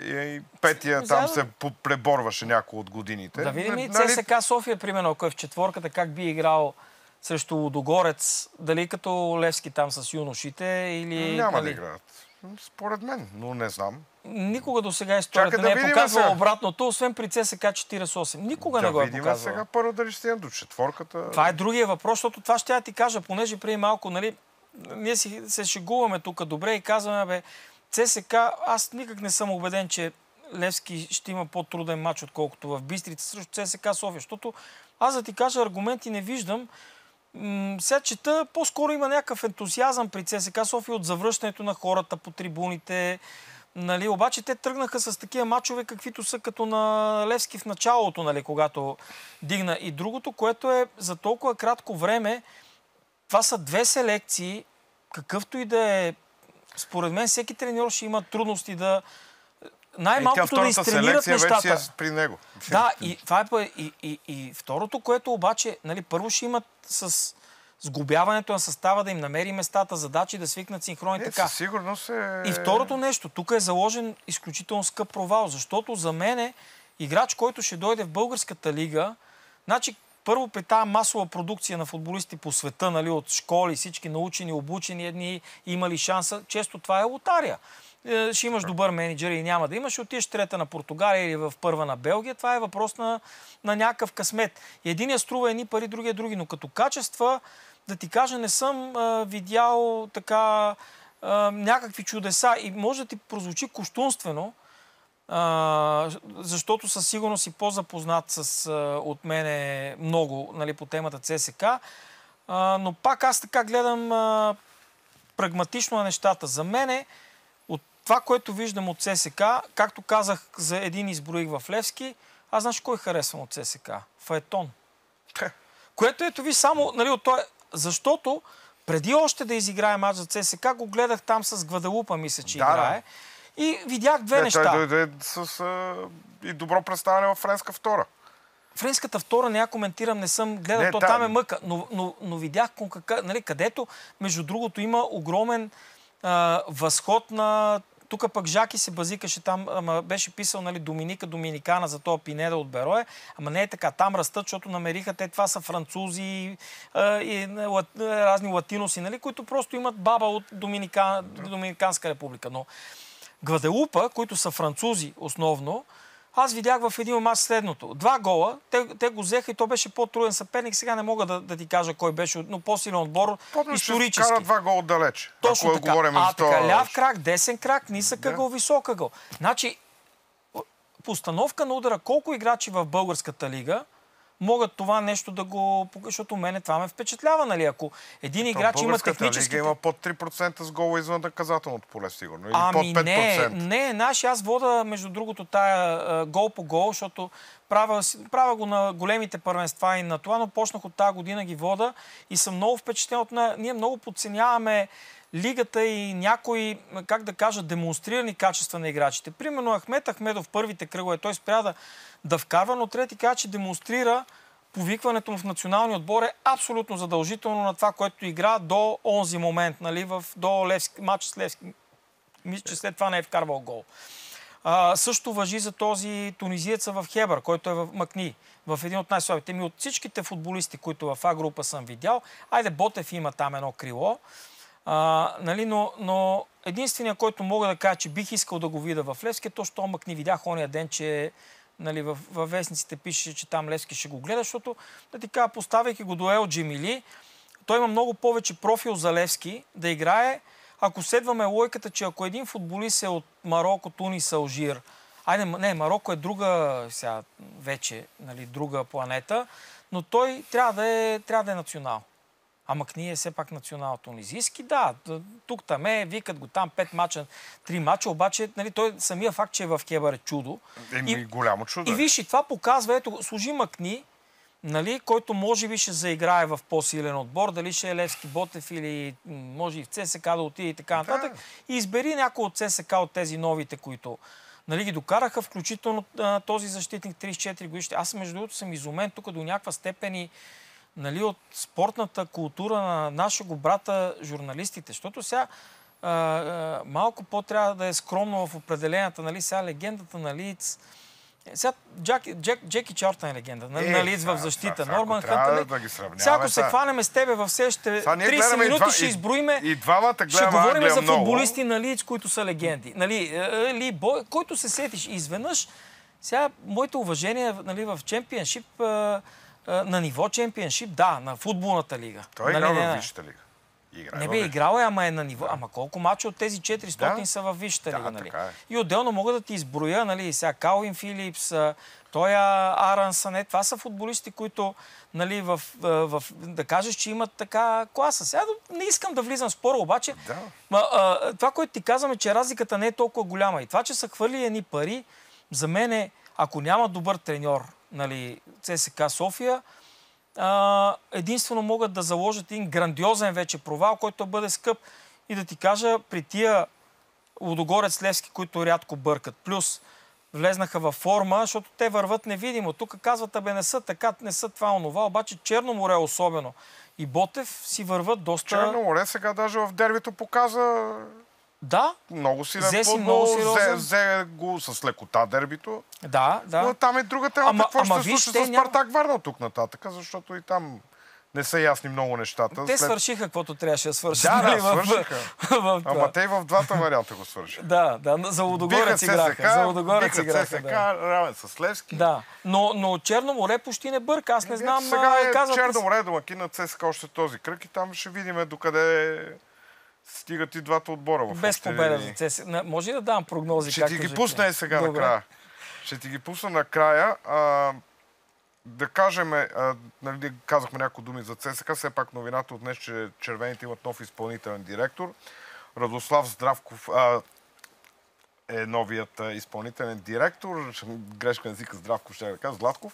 И 5-тия там се преборваше някои от годините. Да видим и ЦСКА София, примерно, ако е в четворката, как би играл срещу Лудогорец, дали като Левски там с юношите или... Няма да играят. Според мен, но не знам. Никога до сега историята не е показвала обратното, освен при ЦСКА 48. Никога не го е показвала. Сега първо дали ще до четворката. Това е другия въпрос, защото това ще я ти кажа, понеже преди малко, нали, ние се шегуваме тук добре и казваме, ЦСКА, аз никак не съм убеден, че Левски ще има по-труден матч, отколкото в Бистрица срещу ЦСКА София, защото аз да ти кажа аргументи не виждам. Сега чета, по-скоро има някакъв ентусиазъм при ЦСКА София от завръщането на хората по трибуните. Нали? Обаче те тръгнаха с такива мачове, каквито са като на Левски в началото, нали, когато дигна. И другото, което е за толкова кратко време, това са 2 селекции, какъвто и да е. Според мен всеки треньор ще има трудности да... Най-малкото да изтренират нещата. Вече при него. Да, и това е и второто, което обаче, нали, първо ще имат с сглобяването на състава да им намери местата, задачи, да свикнат синхрони така. Със сигурност е... И второто нещо, тук е заложен изключително скъп провал, защото за мен е играч, който ще дойде в българската лига, значи първо при тази масова продукция на футболисти по света, нали, от школи, всички научени, обучени, едни имали шанса, често това е лотария. Ще имаш добър менеджер и няма да имаш, ще отидеш трета на Португалия или в първа на Белгия. Това е въпрос на някакъв късмет. И единия струва едни пари, другия други. Но като качества, да ти кажа, не съм видял така някакви чудеса. И може да ти прозвучи кощунствено, защото със сигурност си по-запознат от мене много, нали, по темата ЦСКА. Но пак аз така гледам прагматично на нещата. За мене това, което виждам от ЦСКА, както казах, за един изброих в Левски, аз знаеш кой харесвам от ЦСКА? Фаетон. Което ето ви само, нали, от той, защото преди още да изиграе матч за ЦСКА, го гледах там с Гваделупа, мисля, че играе. И видях 2 неща. Той дойде с и добро представяне в френска втора. Френската втора не я коментирам, не съм гледал, там е мъка. Но видях, нали, където, между другото, има огромен възход на... Тук пък Жаки се базикаше там, ама беше писал, нали, Доминикана за този Пинеда от Берое, ама не е така. Там растат, защото намериха това са французи и разни латиноси, нали, които просто имат баба от Доминиканска република. Но Гваделупа, които са французи основно, аз видях в един мач следното. 2 гола, те го взеха и то беше по-труден съперник. Сега не мога да ти кажа кой беше, но по-силен отбор исторически. Помниш, че кара 2 гола отдалеч. Точно така. Така, ляв крак, десен крак, нисък ъгъл, висок ъгъл. Значи, постановка на удара, колко играчи в българската лига могат това нещо да го... Защото мене това ме впечатлява, нали? Ако един играч има технически... Лига има под 3% с гола извън наказателното поле, сигурно. Или под 5%. Не, аз вода, между другото, тая гол по гол, защото правя го на големите първенства и на това, но почнах от тази година ги вода и съм много впечатлен от нея. Ние много подценяваме лигата и някои, как да кажа, демонстрирани качества на играчите. Примерно Ахмедов в първите кръгове, той спря да вкарва, но трябва да ти кажа, че демонстрира повикването му в националния отбор е абсолютно задължително на това, което игра до онзи момент, нали, до матч с Левски. Мисля, че след това не е вкарвал гол. Също важи за този тунизиеца в Хебър, който е в Макни, в един от най-слабите. От всичките футболисти, които в А група съм видял, Ботев има там едно крило, нали, но единственият, който мога да кажа, че бих искал да го видя в Левски, то, що Макни видях ония ден, че нали, във вестниците пише, че там Левски ще го гледа, защото, да ти кажа, поставяйки го до Елджи Мили, той има много повече профил за Левски да играе. Ако следваме логиката, че ако един футболист е от Мароко, Тунис, Алжир, Мароко е друга сега вече, нали, друга планета, но той трябва да е национал. Ама ние е все пак национал тунизийски, да, тук там викат го там 5 мача, 3 мача, обаче нали, той самия факт, че е в Кебър е чудо. Голямо чудо. И виж, и това показва, ето, служи Макни, нали, който може би ще заиграе в по-силен отбор, дали ще е Левски, Ботев или може и в ЦСК да отиде и така нататък. И избери някой от ЦСК от тези новите, които нали, ги докараха, включително този защитник 34 годишни. Аз между другото съм изумен тук до някаква степен и нали, от спортната култура на нашего брата журналистите, защото сега малко по-трябва да е скромно в определенията, нали, сега легендата на Лийдс. Сега Джеки Чартън е легенда на Лийдс в защита. Норман Хънт, сега ако се хванеме с тебе в следващите 30 минути, ще изброиме, ще говорим за футболисти на Лийдс, които са легенди. Нали, който се сетиш изведнъж, сега моето уважение нали, в чемпионшип, на ниво чемпионшип, да, на футболната лига. Той нали, играл в Висшата лига. Не бе, играл е, ама е на ниво. Да. Ама колко мача от тези 400 са във Висшата лига, нали? И отделно мога да ти изброя, нали, сега Калвин Филипс, той Арансън, това са футболисти, които, нали, да кажеш, че имат така класа. Сега не искам да влизам в спора, обаче това, което ти казваме, че разликата не е толкова голяма. И това, че са хвърли едни пари, за мен е, ако няма добър треньор, нали, ЦСКА София, единствено могат да заложат един грандиозен вече провал, който бъде скъп. И да ти кажа, при тия Лудогорец Левски, които рядко бъркат, плюс влезнаха във форма, защото те върват невидимо. Тук казват, не са така, не са това, онова, обаче Черно море особено и Ботев си върват доста... Черно море сега даже в дербито показа... Да. Много силен футбол, взе го с лекота дербито. Да. Но там е друга тема. Какво ще се случи с Спартак Варна от тук нататък, защото и там не са ясни много нещата. Те свършиха каквото трябваше да свършат. Да, свършиха. Ама те и в двата варианта го свършиха. Да, за Лудогорец играха. За Лудогорец играха. ЦСК, равен с Левски. Да, но Черно море почти не бърка. Аз не знам... Сега Черно море домакин на ЦСК още този кръг и там ще видим докъде стигат и двата отбора. Без победа за ЦСК. Може ли да давам прогнози? Ще ти ги пусна и сега накрая. Ще ти ги пусна накрая. Да кажем, нали, казахме някои думи за ЦСКА, все пак новината от днес, че червените имат нов изпълнителен директор. Радослав Здравков е новият изпълнителен директор. Грешка на езика Здравков, ще да кажа, Златков.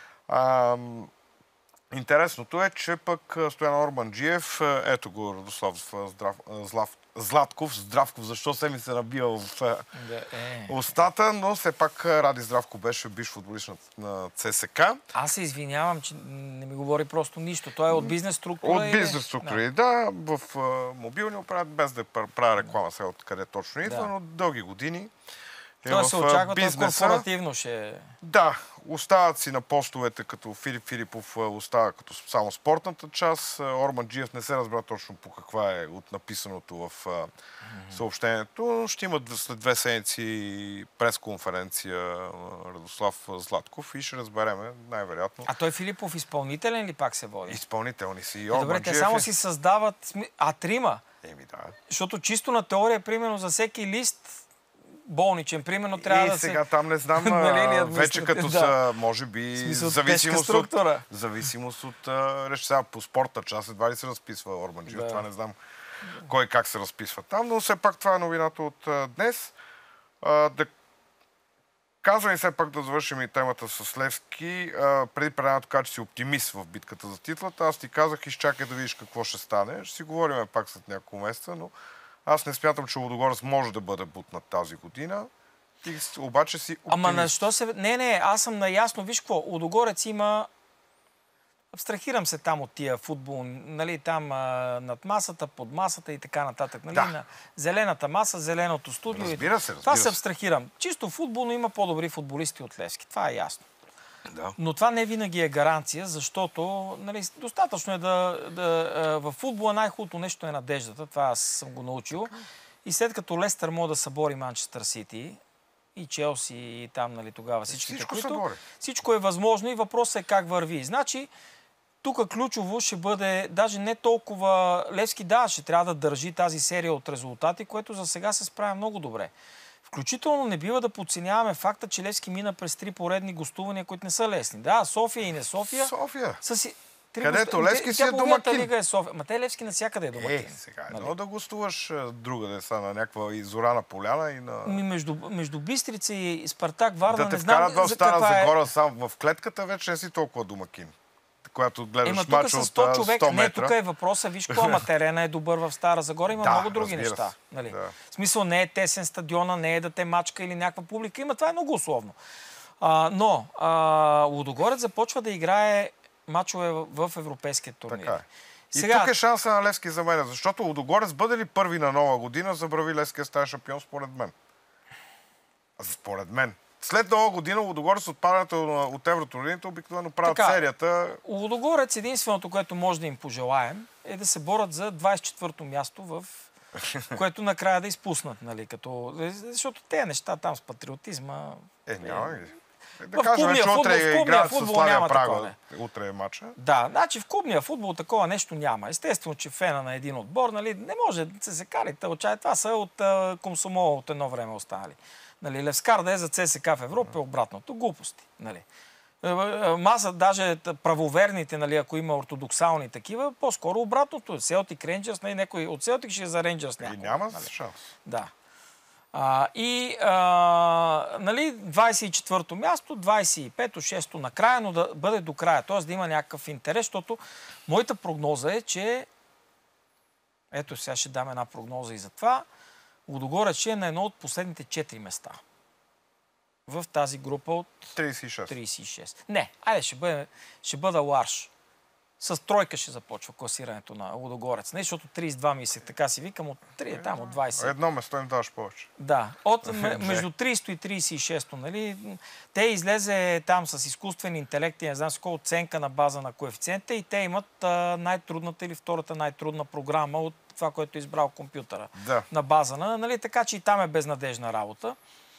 Интересното е, че пък Стоян Орбанджиев, ето го Радослав Златков, Здравков, защо се ми се набива в устата, но все пак Ради Здравко беше бивш футболист на ЦСКА. Аз се извинявам, че не ми говори просто нищо. Той е от бизнес структура. От бизнес структури, да, в мобилни оператори, без да правя реклама сега откъде точно идва, но дълги години. Това се очаква, той корпоративно ще... Да, остават си на постовете, като Филип Филипов остава като само спортната част. Орбанджиев не се разбра точно по каква е от написаното в съобщението. Ще имат след 2 седмици пресконференция Радослав Златков и ще разбереме най-вероятно. А той Филипов изпълнителен ли пак се води? Изпълнителни си. Добре, те само си създават... трима? Да. Защото чисто на теория, примерно за всеки лист болничен, примерно, трябва да се... И сега там не знам, вече като са, може би, зависимост от сега по спортна част, едва ли се разписва Орбанджиев, това не знам кой как се разписва там, но все пак това е новината от днес. Казвам и все пак да завършим и темата с Левски. Преди предаването каза, че си оптимист в битката за титлата. Аз ти казах, изчакай да видиш какво ще стане. Ще си говорим пак след няколко месеца, но аз не смятам, че Лудогорец може да бъде бутнат тази година. Ти обаче си оптимист. Ама на що се... Не, аз съм наясно. Виж какво, Лудогорец има... Абстрахирам се там от тия футбол, нали, там над масата, под масата и така нататък. Нали, на зелената маса, зеленото студио. Разбира се. Това се абстрахирам. Чисто футболно има по-добри футболисти от Левски. Това е ясно. Да. Но това не винаги е гаранция, защото нали, достатъчно е в футбола най-хубавото нещо е надеждата. Това аз съм го научил. И след като Лестър може да събори Манчестър Сити, и Челси, и там, нали, тогава всичките, Всичко които... се бори. Всичко е възможно и въпросът е как върви. Значи, тук ключово ще бъде, даже не толкова Левски, да, ще трябва да държи тази серия от резултати, което за сега се справя много добре. Включително не бива да подценяваме факта, че Левски мина през 3 поредни гостувания, които не са лесни. Да, София и не София. София. Където Левски си е домакин. Лига е София. Ма те Левски навсякъде е домакин. Сега едно да гостуваш другаде са на някаква изорана поляна и на... Между Бистрица и Спартак Варна, да те не знам вкарат в Стара Загора е... сам в клетката, вече не си толкова домакин. Когато гледаш тук мача с от 100 човека. 100 метра. Не, тук е въпроса. Виж какво, ама терена е добър в Стара Загора. Има много други неща. Нали? Да. В смисъл не е тесен стадиона, не е да те мачка или някаква публика. Има, това е много условно. Но Лудогорец започва да играе мачове в европейския турнир. Така е. И тук е шанса на Левски за мен, защото Лудогорец бъде ли първи на нова година, забрави Левски става шампион според мен. Според мен. След нова година Лудогорец отпадането от евротурнирите обикновено правят серията. Лудогорец единственото, което може да им пожелаем, е да се борят за 24-то място, в което накрая да изпуснат. Нали, защото тези неща там с патриотизма... Няма ги. Да кажем, че утре играят с Славия Прага. Утре е матча. Да, значи в клубния футбол такова нещо няма. Естествено, че фена на един отбор, нали, не може да се карите от чай. Това са от Комсомол от едно време останали. Нали, Левскар да е за ЦСК в Европа, обратното. Глупости. Нали. Маса, даже правоверните, нали, ако има ортодоксални такива, по-скоро обратното. Селтик Рейнджърс, някой от Селтик ще е за Рейнджърс някой. И няма нали. шанс. Да. Нали, 24-то място, 25-то, 6-то накрая, но да бъде до края. Т.е. да има някакъв интерес, защото моята прогноза е, че ето сега ще дам една прогноза и за това. Лудогорец е на едно от последните 4 места в тази група от 36. Не, айде ще бъда ларш. С тройка ще започва класирането на Лудогорец. Не, защото 32 мислех, така си викам, от 3, там от 20. Едно место им даваш повече. Да, между 30 и 36, нали, те излезе там с изкуствен интелект и не знам с каква оценка на база на коефициента и те имат най-трудната или втората най-трудна програма от това, което е избрал компютъра. Да. На база на, нали, така че и там е безнадежна работа.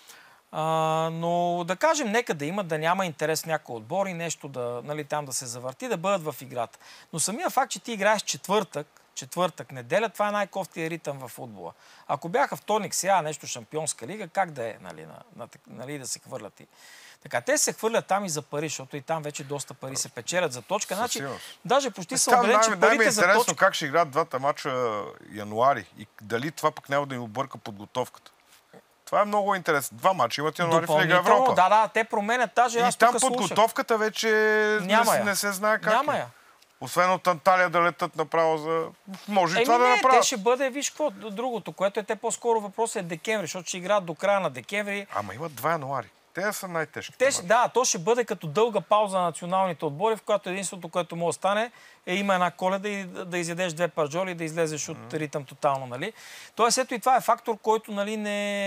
Но да кажем, нека да има, да няма интерес в някой отбор и нещо да, нали, там да се завърти, да бъдат в играта. Но самия факт, че ти играеш четвъртък, неделя, това е най-кофтия ритъм в футбола. Ако бяха вторник, сега нещо Шампионска лига, как да е, нали, да се хвърлят и... Така, те се хвърлят там и за пари, защото и там вече доста пари се печелят за точка. Значи, даже почти съм убеден, че парите за точка... Интересно как ще играят двата мача януари и дали това пък няма да им обърка подготовката. Това е много интересно. 2 мача имат януари в Лига Европа. Да, те променят тази. И там подготовката вече не се знае как. Няма я. Освен от Анталия да летат направо за... Може и това да направят. Те ще бъде, виж какво, другото, което е те по-скоро въпрос е декември, защото ще играят до края на декември. Ама имат 2 януари. Те са най-тежки. Да, то ще бъде като дълга пауза на националните отбори, в която единството, което може да стане, е има една Коледа и да изядеш 2 парджоли и да излезеш от ритъм тотално, нали. Тоест, ето и това е фактор, който, нали,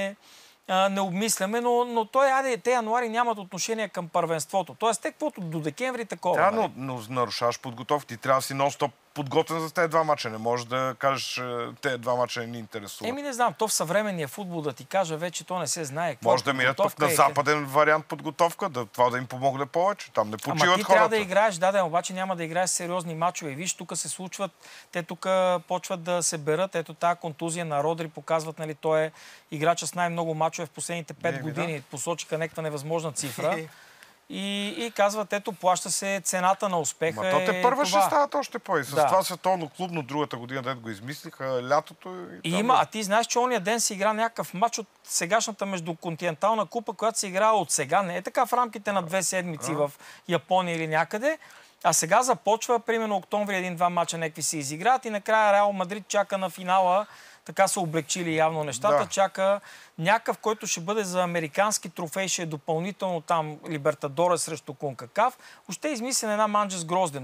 не обмисляме, но те януари нямат отношение към първенството. Тоест, те каквото до декември такова. Да, но нарушаваш подготовка. Ти трябва да си нон-стоп подготвен за тези 2 мача. Не можеш да кажеш, тези 2 мача не ни интересуват. Не знам, то в съвременния футбол да ти кажа, вече то не се знае. Може да минат пък на западен вариант подготовка, това да им помогне повече. Там не почиват хората. Ама ти трябва да играеш, обаче няма да играеш сериозни мачове. Виж, тук се случват, те тук почват да се берат. Ето тази контузия на Родри показват, нали, той е играча с най-много мачове в последните 5 години. Посочиха някаква невъзможна цифра. И казват, ето, плаща се цената на успеха. Ма то те първа ще стават още по-и. С това световно клубно другата година, дето го измислиха, лятото. А ти знаеш, че ония ден се игра някакъв матч от сегашната междуконтинентална купа, която се играе от сега. Не е така в рамките на 2 седмици в Япония или някъде. А сега започва, примерно октомври 1-2 мача някакви се изиграят и накрая Реал Мадрид чака на финала. Така са облегчили явно нещата. Чака някакъв, който ще бъде за американски трофей, ще е допълнително там Либертадора срещу Конкакаф. Още е измислена една манджа с грозде.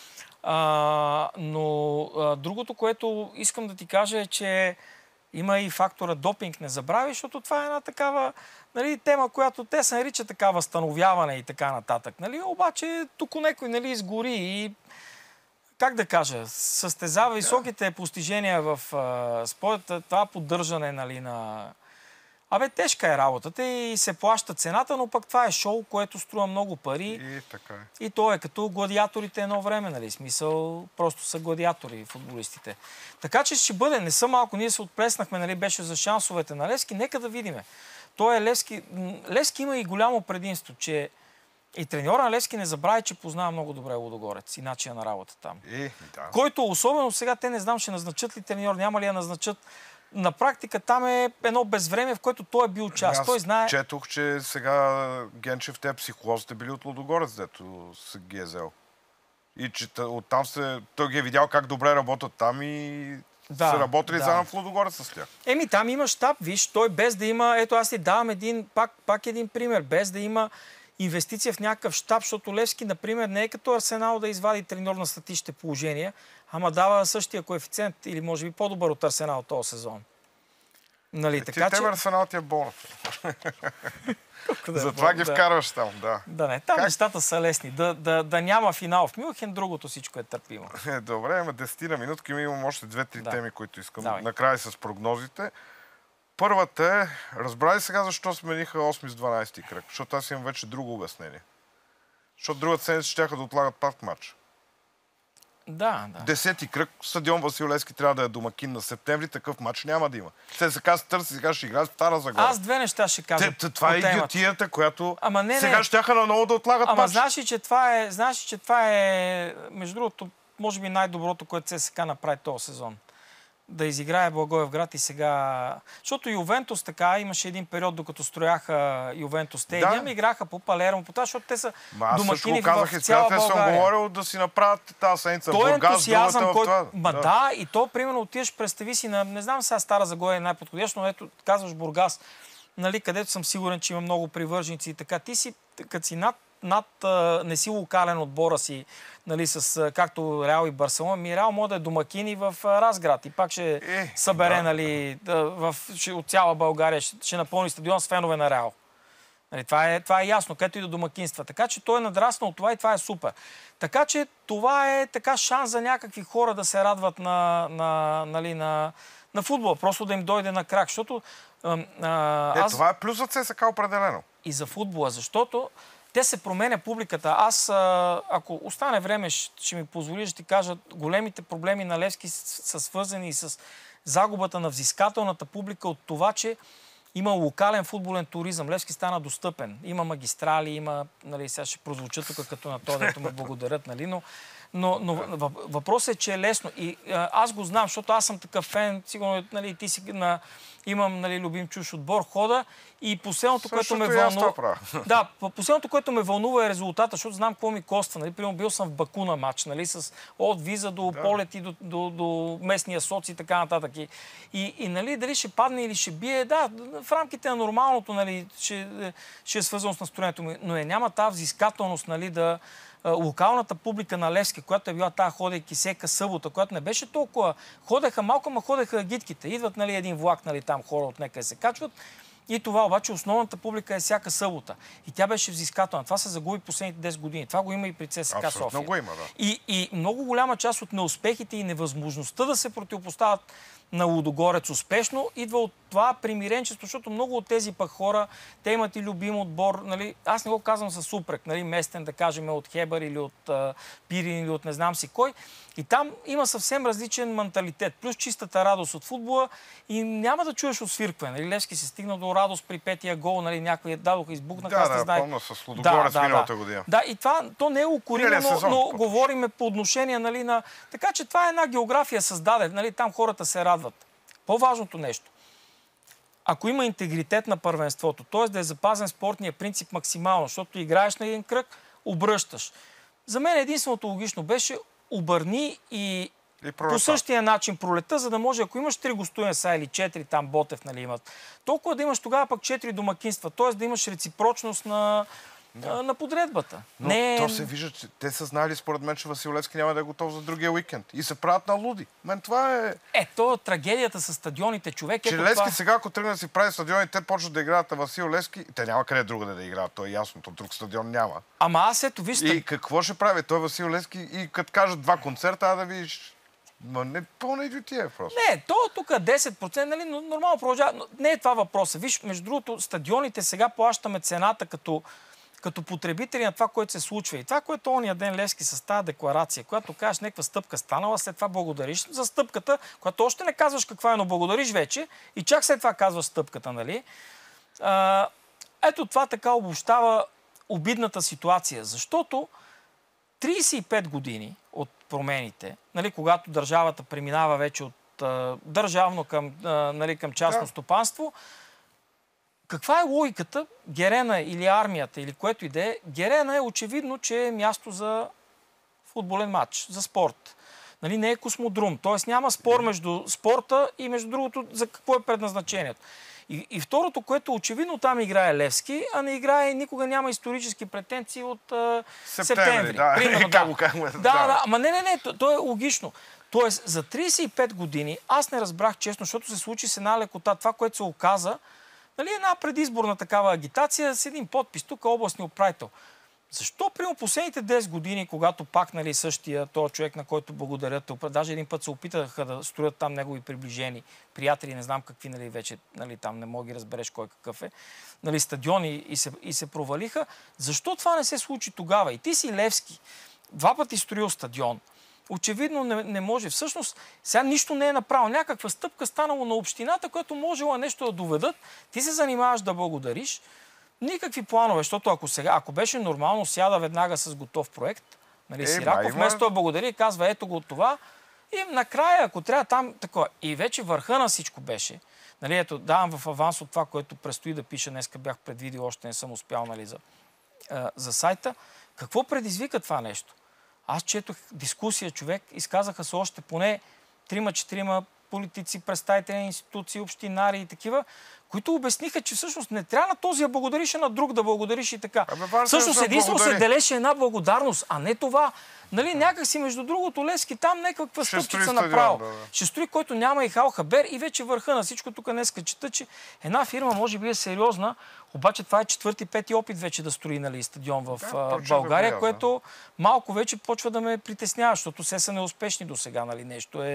Но другото, което искам да ти кажа е, че има и фактора допинг, не забрави, защото това е една такава, нали, тема, която те се нарича така възстановяване и така нататък. Нали? Обаче тук някой, нали, изгори и как да кажа, състезава високите постижения в спорта, това поддържане, нали, Абе, тежка е работата и се плаща цената, но пък това е шоу, което струва много пари. И така е. И то е като гладиаторите едно време, нали? Смисъл, просто са гладиатори футболистите. Така че ще бъде, не са малко, ние се отплеснахме, нали, беше за шансовете на Левски, нека да видиме. Той е Левски. Левски има и голямо предимство, че и треньора на Левски не забрави, че познава много добре Лудогорец и начина на работа там. Да. Който особено сега, те не знам, ще назначат ли треньор, няма ли я назначат. На практика там е едно безвремие, в което той е бил част. Той знае... Четох, че сега Генчев, те психолозите били от Лудогорец, дето се ги е взел. И че оттам той ги е видял как добре работят там и са работили заедно в Лудогорец с тях. Там има щаб, виж, той без да има... Ето аз ти давам пак един пример, без да има инвестиция в някакъв щаб, защото Левски, например, не е като Арсенал да извади треньор на статичните положения, ама дава същия коефициент или може би по-добър от Арсенал този сезон. Нали, така, тебе Арсенал ти е болната. Затова ги вкарваш там, да. Да, не, там нещата са лесни. Да няма финал в Мюнхен, другото всичко е търпимо. Добре, има 10 минутки, имам още 2-3 теми, които искам. Давай. Накрая с прогнозите. Първата е, разбрали сега защо смениха 8 с 12 кръг? Защото аз имам вече друго обяснение. Защото другата седмица щяха да отлагат пак матч. Да. 10-ти кръг, стадион Васил Левски трябва да е домакин на септември, такъв матч няма да има. ССК се търси, сега ще играят в Стара Загора. Аз две неща ще кажа. Това е идиотията, която сега не. щяха наново да отлагат матч. Знаеш ли, че това е, между другото, може би най-доброто, което ССК направи този сезон. Да изиграе Благоевград и сега... Защото Ювентус така, имаше един период, докато строяха Ювентус стадиум, играха по Палермо, по това, защото те са домакини в цяла България. Съм говорил да си направят тази седмица в Бургас, другата в това. И то, примерно, отиваш, представи си на... Не знам сега Стара Загора е най-подходящо, но ето казваш Бургас, нали, където съм сигурен, че има много привърженици и така. Ти си, като си не си локален отбора си, нали, с както Реал и Барселона, Реал може да е домакин и в Разград и пак ще събере, нали, от цяла България, ще напълни стадион с фенове на Реал. Нали, това е ясно, където и до домакинства. Така че той е надраснал това и това е супер. Така че това е така шанс за някакви хора да се радват на футбола, просто да им дойде на крак, защото това е плюс за ЦСКА определено. И за футбола, защото те се променя публиката. Аз, ако остане време, ще ми позволиш да ти кажа, големите проблеми на Левски са свързани с загубата на взискателната публика от това, че има локален футболен туризъм. Левски стана достъпен. Има магистрали, има, нали, сега ще прозвуча тук като на това, дето ме благодарят, нали, но въпросът е, че е лесно. И аз го знам, защото аз съм такъв фен, сигурно, нали, ти си имам, нали, любим чуж отбор, хода и последното, което ме вълнува... Да, последното, което ме вълнува е резултата, защото знам какво ми коства. Нали, примерно бил съм в Баку на матч, нали, от виза до полет и до местния соц и така нататък. И нали, дали ще падне или ще бие, да, в рамките на нормалното, нали, ще е свързано с настроението ми, но няма тази взискателност, нали, локалната публика на Левски, която е била тази ходейки всека събота, която не беше толкова... Ходеха малко, ма ходеха гидките. Идват, нали, един влак, нали, там хора от някъде се качват. И това обаче основната публика е всяка събота. И тя беше взискателна. Това се загуби последните 10 години. Това го има и при ЦСКА София. Го има, да. И много голяма част от неуспехите и невъзможността да се противопоставят на Лудогорец успешно идва от това примиренчество, защото много от тези пък хора, те имат и любим отбор, нали, аз не го казвам с упрек, нали, местен, да кажем, от Хебър или от Пирин или от не знам си кой. И там има съвсем различен менталитет, плюс чистата радост от футбола и няма да чуеш освиркване. Нали, Левски се стигна до радост при петия гол, нали, някой дадоха избухнаха. Да, помня с Лудогорец миналата година. Да, и това, то не е укоримо, но говориме по отношение, нали, на... Така че това е една география създаде, нали, там хората се радват. По-важното нещо. Ако има интегритет на първенството, т.е. да е запазен спортния принцип максимално, защото играеш на един кръг, обръщаш. За мен единственото логично беше обърни и по същия начин пролета, за да може, ако имаш 3 гостуенца или 4, там Ботев, нали, имат, толкова да имаш тогава пък 4 домакинства, т.е. да имаш реципрочност на подредбата. Но то се вижда, че те са знали според мен, че Васил Левски няма да е готов за другия уикенд. И се правят на луди. Мен това е... То трагедията с стадионите, човек. Че Левски сега, ако тръгне да си прави стадиони, те почват да играят на Васил Левски. Те няма къде друга да играят, то е ясно. То друг стадион няма. Ама аз ето, вижте... И какво ще прави? Той Васил Левски и като кажат 2 концерта, да видиш... Не, пълна идиотия просто. Не, то тук 10%, нали, нормално продължава. Но не е това въпроса. Виж, между другото, стадионите сега плащаме цената като потребители на това, което се случва. И това, което ония ден Левски с тази декларация, която кажеш някаква стъпка станала, след това благодариш за стъпката, която още не казваш каква е, но благодариш вече и чак след това казваш стъпката, нали? Ето това така обобщава обидната ситуация, защото 35 години от промените, нали, когато държавата преминава вече от държавно към, нали, към частно стопанство, каква е логиката? Герена или армията, или което и да е, Герена е очевидно, че е място за футболен матч, за спорт. Нали, не е космодрум. Т.е. няма спор между спорта и между другото за какво е предназначението. И второто, което очевидно там играе Левски, а не играе, никога няма исторически претенции от септември. Да. Примерно, да. Ама не, то е логично. Тоест, за 35 години аз не разбрах честно, защото се случи с една лекота. Това, което се оказа, нали, една предизборна такава агитация с един подпис, тук областни управител. Защо при последните 10 години, когато пак, нали, същия този човек, на който благодарят, даже един път се опитаха да строят там негови приближени приятели, не знам какви, нали, вече, нали, там не мога да разбереш кой какъв е, нали, стадиони и се провалиха. Защо това не се случи тогава? И ти си Левски, 2 пъти строил стадион. Очевидно не може. Всъщност, сега нищо не е направил. Някаква стъпка станало на общината, която можела нещо да доведат. Ти се занимаваш да благодариш. Никакви планове, защото ако беше нормално, сяда веднага с готов проект, нали, Сираков, вместо да благодари, казва ето го това. И накрая, ако трябва там такова. И вече върха на всичко беше. Нали, ето, давам в аванс от това, което предстои да пиша. Днеска бях предвидил, още не съм успял, нали, за сайта. Какво предизвика това нещо? Аз четох дискусия, човек, изказаха се още поне 3-4 политици, представители на институции, общинари и такива, които обясниха, че всъщност не трябва на този да благодариш, а на друг да благодариш и така. Всъщност единствено се делеше една благодарност, а не това. Нали, някак си, между другото, Левски там някаква стъпчица направо. Ще строи, който няма и хал хабер и вече върха на всичко. Тук днеска чета, че една фирма може би е сериозна, обаче това е 4-5 опит вече да строи, нали, стадион в България, което малко вече почва да ме притеснява, защото все са неуспешни до сега, нали,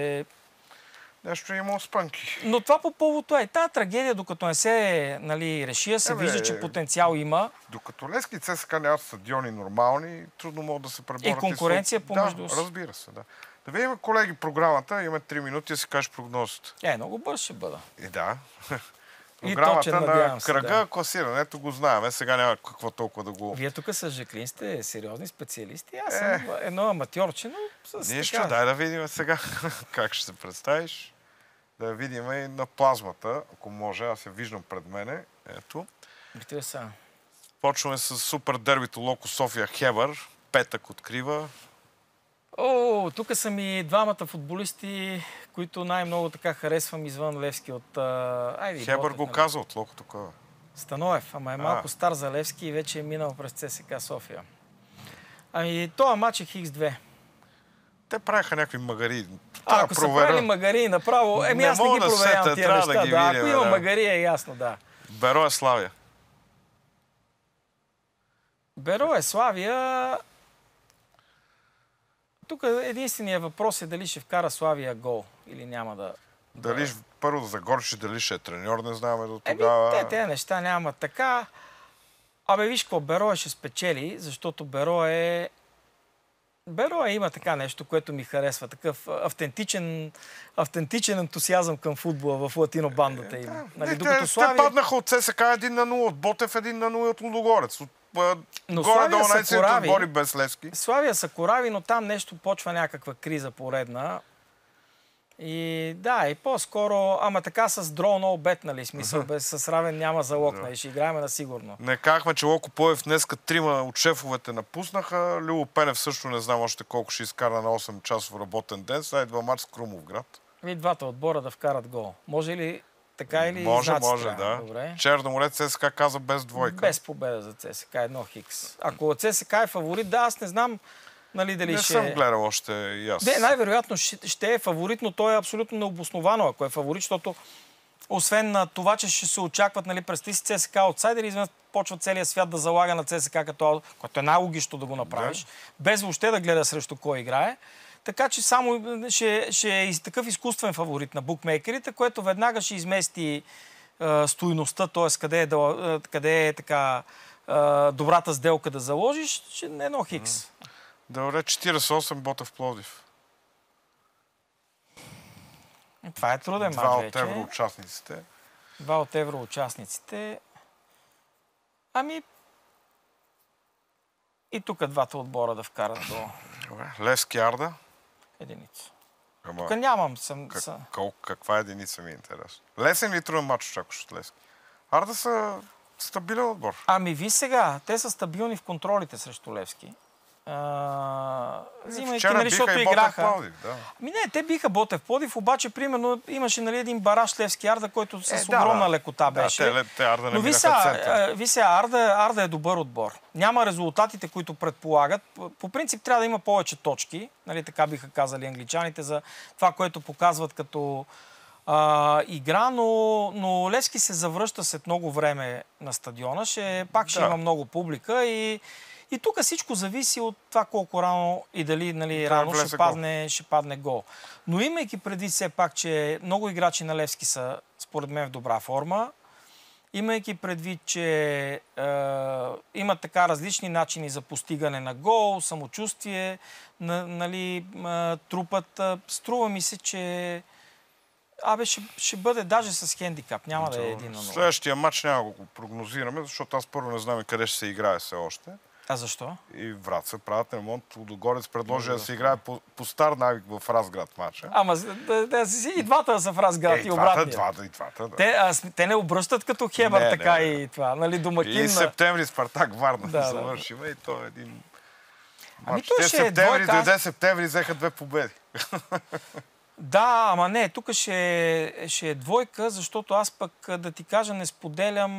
Нещо има спънки. Но това по повод е. Тази трагедия, докато не се, нали, реши, се вижда, че потенциал има. Докато Левски и ЦСКА нямат стадиони нормални, трудно могат да се преборят. И конкуренция помежду си. Да, разбира се, да. Да видим, колеги, програмата. Имаме 3 минути да си кажеш прогнозата. Много бърз ще бъда. Да. Програмата на кръга, класирането го знаем. Сега няма какво толкова да го... Вие тук с Жаклин сте сериозни специалисти. Аз съм едно аматьорче, но с нищо, дай да видим сега как ще се представиш. Да видим и на плазмата, ако може. Аз я виждам пред мене. Ето. Почваме с супер дербито Локо София Хебър. Петък открива. Тук са ми двамата футболисти, които най-много така харесвам извън Левски от... Хебър го каза от Локо такова. Станоев, ама е малко стар за Левски и вече е минал през ЦСКА София. Това матч е Х2. Те правиха някакви магари. Ако са правили магари направо, аз не ги проверявам тия неща. Ако има магари, е ясно, да. Берое Славия. Берое Славия... Тук единственият въпрос е дали ще вкара Славия гол или няма да... Дали първо за Горши, дали ще е треньор, не знаем до тогава. Те неща няма така. Виж какво, Берое ще спечели, защото Берое има така нещо, което ми харесва. Такъв автентичен ентусиазъм към футбола в латинобандата им. Те паднаха от ЦСКА 1-0, от Ботев 1-0 от Лудогорец. Но Славия са корави. Без Левски. Славия са корави, но там нещо почва някаква криза поредна. И и по-скоро, така с draw no bet, нали, смисъл, с равен няма залог, нали, ще играем на сигурно. Не казахме, че Локо Пловдив днеска 3 от шефовете напуснаха. Любо Пенев също не знам още колко ще изкара на 8-часов работен ден. Сега идва мач с Крумовград. Двата отбора да вкарат гол. Може ли така или може, да. Добре. Черно море ЦСКА каза без двойка. Без победа за ЦСКА, 1-хикс. Ако ЦСКА е фаворит, аз не знам, нали, дали не съм гледал още и аз. Най-вероятно ще е фаворит, но то е абсолютно необосновано, ако е фаворит, защото освен на това, че ще се очакват, нали, представи си ЦСКА аутсайдери, изведнъж почва целият свят да залага на ЦСКА, което е най-логично да го направиш, без въобще да гледа срещу кой играе. Така че само ще е такъв изкуствен фаворит на букмейкерите, което веднага ще измести стойността, т.е. къде е така добрата сделка да заложиш, ще е едно хикс. Добре, 48 Ботев Пловдив. Това е труден мач вече. 2 от евроучастниците. 2 от евроучастниците. Ами и тук двата отбора да вкарат до... Добре. Левски Арда. Единица. Ама, Тук нямам. каква единица ми е интересно? Лесен ли труден мач очакваш от Левски? Арда са стабилен отбор. Ами ви сега, те са стабилни в контролите срещу Левски. Взимайки, нали, защото играха. Пловдив, да. Ами не, те биха Ботев Пловдив, обаче примерно имаше, нали, един бараж Левски Арда, който с огромна лекота беше. Да, те Арда не но ви сега, Арда е добър отбор. Няма резултатите, които предполагат. По принцип трябва да има повече точки, нали, така биха казали англичаните, за това, което показват като игра, но Левски се завръща след много време на стадиона. Пак ще има много публика и тук всичко зависи от това колко рано и дали, нали, рано ще падне гол. Но имайки предвид все пак, че много играчи на Левски са според мен в добра форма, имайки предвид, че имат така различни начини за постигане на гол, самочувствие, нали, трупат, струва ми се, че ще бъде даже с хендикап. Няма да е 1-0. Следващия матч няма го прогнозираме, защото аз първо не знам къде ще се играе все още. А защо? И Враца правят ремонт. Лудогорец предложи да се играе по стар навик в Разград матча. Ама и двата са в Разград и обратния. И двата, да. Те не обръщат като Хебър, така и това. Нали, домакин. И септември Спартак Варна завършиме и то е един... Ами той ще е двойка. Дойде септември, взеха 2 победи. Да, ама не, тук ще е двойка, защото аз пък, да ти кажа, не споделям...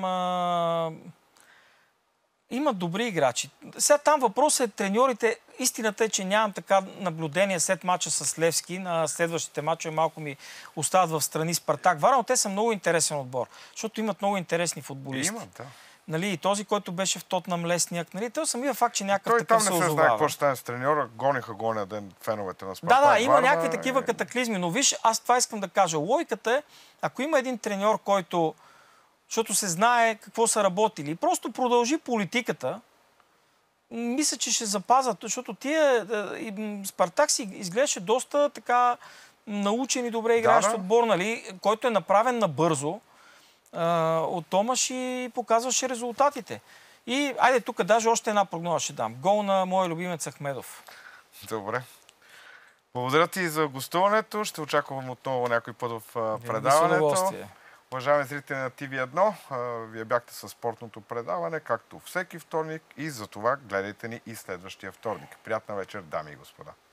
Има добри играчи. Сега там въпросът е треньорите. Истината е, че нямам така наблюдение след мача с Левски. На следващите мачове малко ми остават в страни Спартак Варна, но те са много интересен отбор, защото имат много интересни футболисти. Имат, да. Нали, и този, който беше в Тотнам Лесняк, нали, той самия факт, че някакъв такъв се озовава. Той там не се знае какво ще стане с треньора. Гониха гоня ден феновете на Спартак Варна. Да, има някакви такива катаклизми. Но виж, аз това искам да кажа. Логиката е, ако има един треньор, който, защото се знае какво са работили, и просто продължи политиката, мисля, че ще запазят, защото Спартак си изглеждаше доста така научен и добре играещ отбор, нали, който е направен набързо от Томаш и показваше резултатите. И айде тук даже още една прогноза ще дам. Гол на моя любимец Ахмедов. Добре. Благодаря ти за гостуването. Ще очаквам отново някой път в предаването. Уважаеми зрители на TV1, вие бяхте със спортното предаване, както всеки вторник, и за това гледайте ни и следващия вторник. Приятна вечер, дами и господа.